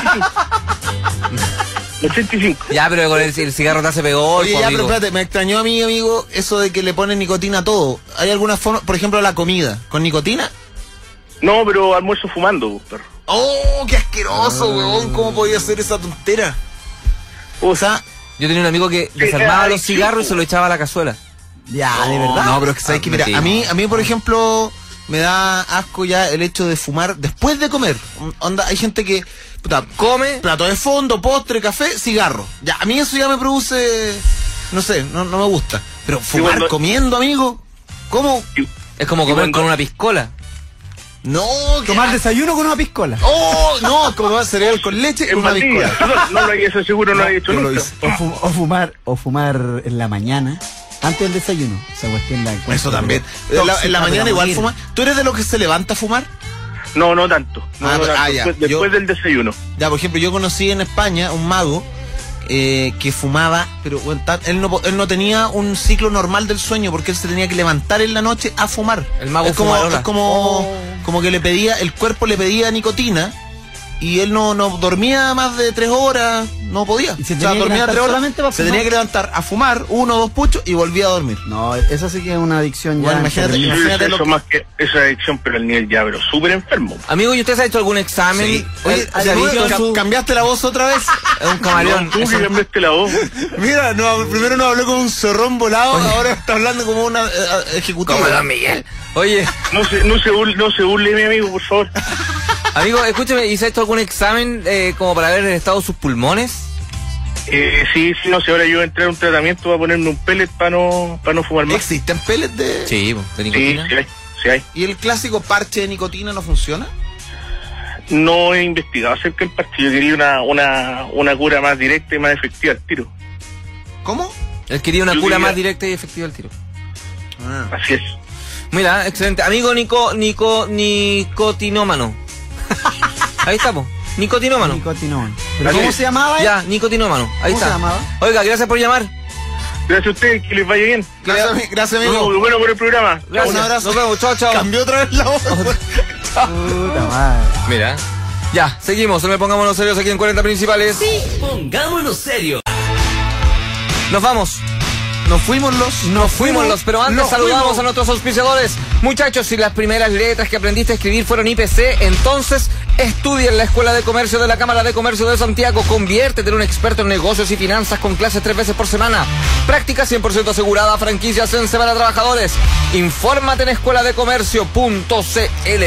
85. Ya, pero con el cigarro te hace peor, Oye, po, ya, amigo. pero espérate, me extrañó a mí, amigo, eso de que le ponen nicotina a todo. ¿Hay alguna forma, por ejemplo, la comida, con nicotina? No, pero almuerzo fumando, perro. ¡Oh, qué asqueroso, weón! ¿Cómo podía hacer esa tontera? O sea, Yo tenía un amigo que Sí, desarmaba ay, los cigarros y sí, se lo echaba a la cazuela. Ya, de verdad. no, pero es que sabes que, mira, mentira. a mí, por ejemplo, me da asco ya el hecho de fumar después de comer. Onda, hay gente que, puta, Come. plato de fondo, postre, café, cigarro. Ya, a mí eso ya me produce, no sé, no me gusta. Pero fumar cuando- comiendo, amigo, ¿cómo? Es como Y comer cuando- con una piscola. No, que Tomar desayuno con una piscola. ¡Oh! No, como cereal con leche Es en una Matías. piscola. No lo hay, eso seguro no lo he hecho yo lo nunca. hice. O fumar en la mañana, antes del desayuno. Esa cuestión la encuentro, Eso también. pero En la tóxica mañana para igual morir. fuma. ¿Tú eres de los que se levanta a fumar? No tanto. No, Ah, no tanto. ya. Después Yo- del desayuno. Ya, por ejemplo, yo conocí en España un mago que fumaba, pero bueno, él no tenía un ciclo normal del sueño porque él se tenía que levantar en la noche a fumar. El mago es como, fumarola. es como que el cuerpo le pedía nicotina y él no dormía más de 3 horas, no podía. ¿Y se tenía que dormía levantar 3 horas, solamente para se fumar? tenía que levantar a fumar 1 o 2 puchos y volvía a dormir. No, eso sí que es una adicción ya. Bueno, imagínate, terrible. imagínate Eso lo que- más que esa adicción, pero al nivel ya, pero súper enfermo. Amigo, ¿y usted se ha hecho algún examen? Sí. Oye, ¿Se ha ¿tú visto cambiaste la voz otra vez? Es un camaleón. No, tú es que un- cambiaste la voz. Mira, primero nos habló como un zorrón volado, ahora está hablando como una ejecutiva. Como Don Miguel. Oye, No se burle, mi amigo, por favor. amigo, escúcheme, ¿y se ha hecho algún examen como para ver el estado de sus pulmones? Sí, no sé, ahora yo voy a entrar a un tratamiento para ponerme un pellet para no fumar más. ¿Existen pellets de...? Sí, de Sí, nicotina. sí hay. ¿Y el clásico parche de nicotina no funciona? No he investigado acerca del parche, yo quería una cura más directa y más efectiva al tiro. ¿Cómo? Él quería una Yo cura quería- más directa y efectiva al tiro. Así es. Mira, excelente. Amigo nicotinómano. Ahí estamos. Nicotinómano. Nicotinón. ¿Pero Así cómo es. se llamaba? Ya, nicotinómano. Ahí ¿Cómo está. se llamaba? Oiga, gracias por llamar. Gracias a ustedes, que les vaya bien. Gracias, amigo. Muy bueno por el programa. Gracias. Un abrazo. Nos vemos. Chao, chao. Cambió otra vez la voz. Puta madre. Mira. Ya, seguimos. No me pongámonos serios aquí en 40 principales. Pongámonos serios. Nos vamos. Nos fuimos Fuimos, pero antes nos saludamos fuimos. a nuestros auspiciadores. Muchachos, si las primeras letras que aprendiste a escribir fueron IPC, entonces estudia en la Escuela de Comercio de la Cámara de Comercio de Santiago. Conviértete en un experto en negocios y finanzas con clases 3 veces por semana. Práctica 100% asegurada, franquicias en Semana Trabajadores. Infórmate en escueladecomercio.cl.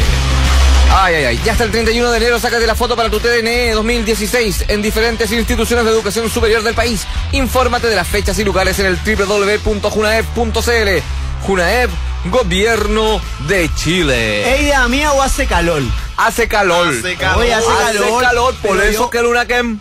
Ay, ya hasta el 31 de enero sácate la foto para tu TDNE 2016 en diferentes instituciones de educación superior del país. Infórmate de las fechas y lugares en el www.junaep.cl. Junaep, Gobierno de Chile. ¿Es idea mía o hace calor? Hace calor. Oye, hace calor, por pero eso yo- que Luna Kem.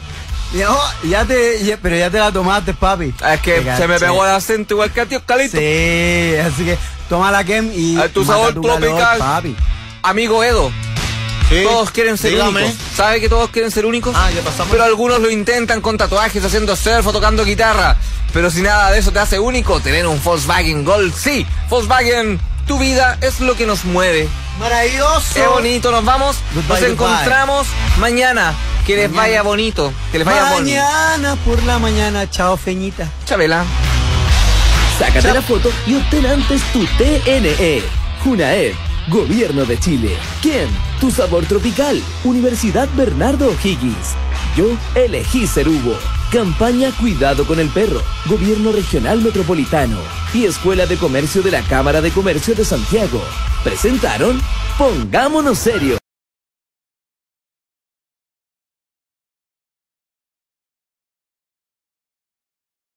Pero ya te la tomaste, papi. Es que Te se me caché. pegó el acento igual que a ti, Oscarito. Sí, así que toma la Kem y A tu mata sabor calor, tropical. papi. Amigo Edo, Sí. todos quieren ser Dígame. únicos. ¿Sabe que todos quieren ser únicos? Ah, ya pasamos. Pero algunos lo intentan con tatuajes, haciendo surf o tocando guitarra. Pero si nada de eso te hace único, tener un Volkswagen Gol. Sí, Volkswagen, tu vida es lo que nos mueve. Maravilloso. Qué bonito, nos vamos. Goodbye, Nos goodbye. encontramos mañana. Que les vaya bonito. Que les vaya bonito. Mañana por la mañana. Chao, Feñita. Chabela. Sácate la foto y obtén antes tu TNE. Junaep, Gobierno de Chile. ¿Quién? Tu sabor tropical. Universidad Bernardo O'Higgins. Yo elegí ser Hugo. Campaña Cuidado con el Perro. Gobierno Regional Metropolitano. Y Escuela de Comercio de la Cámara de Comercio de Santiago. Presentaron Pongámonos Serios.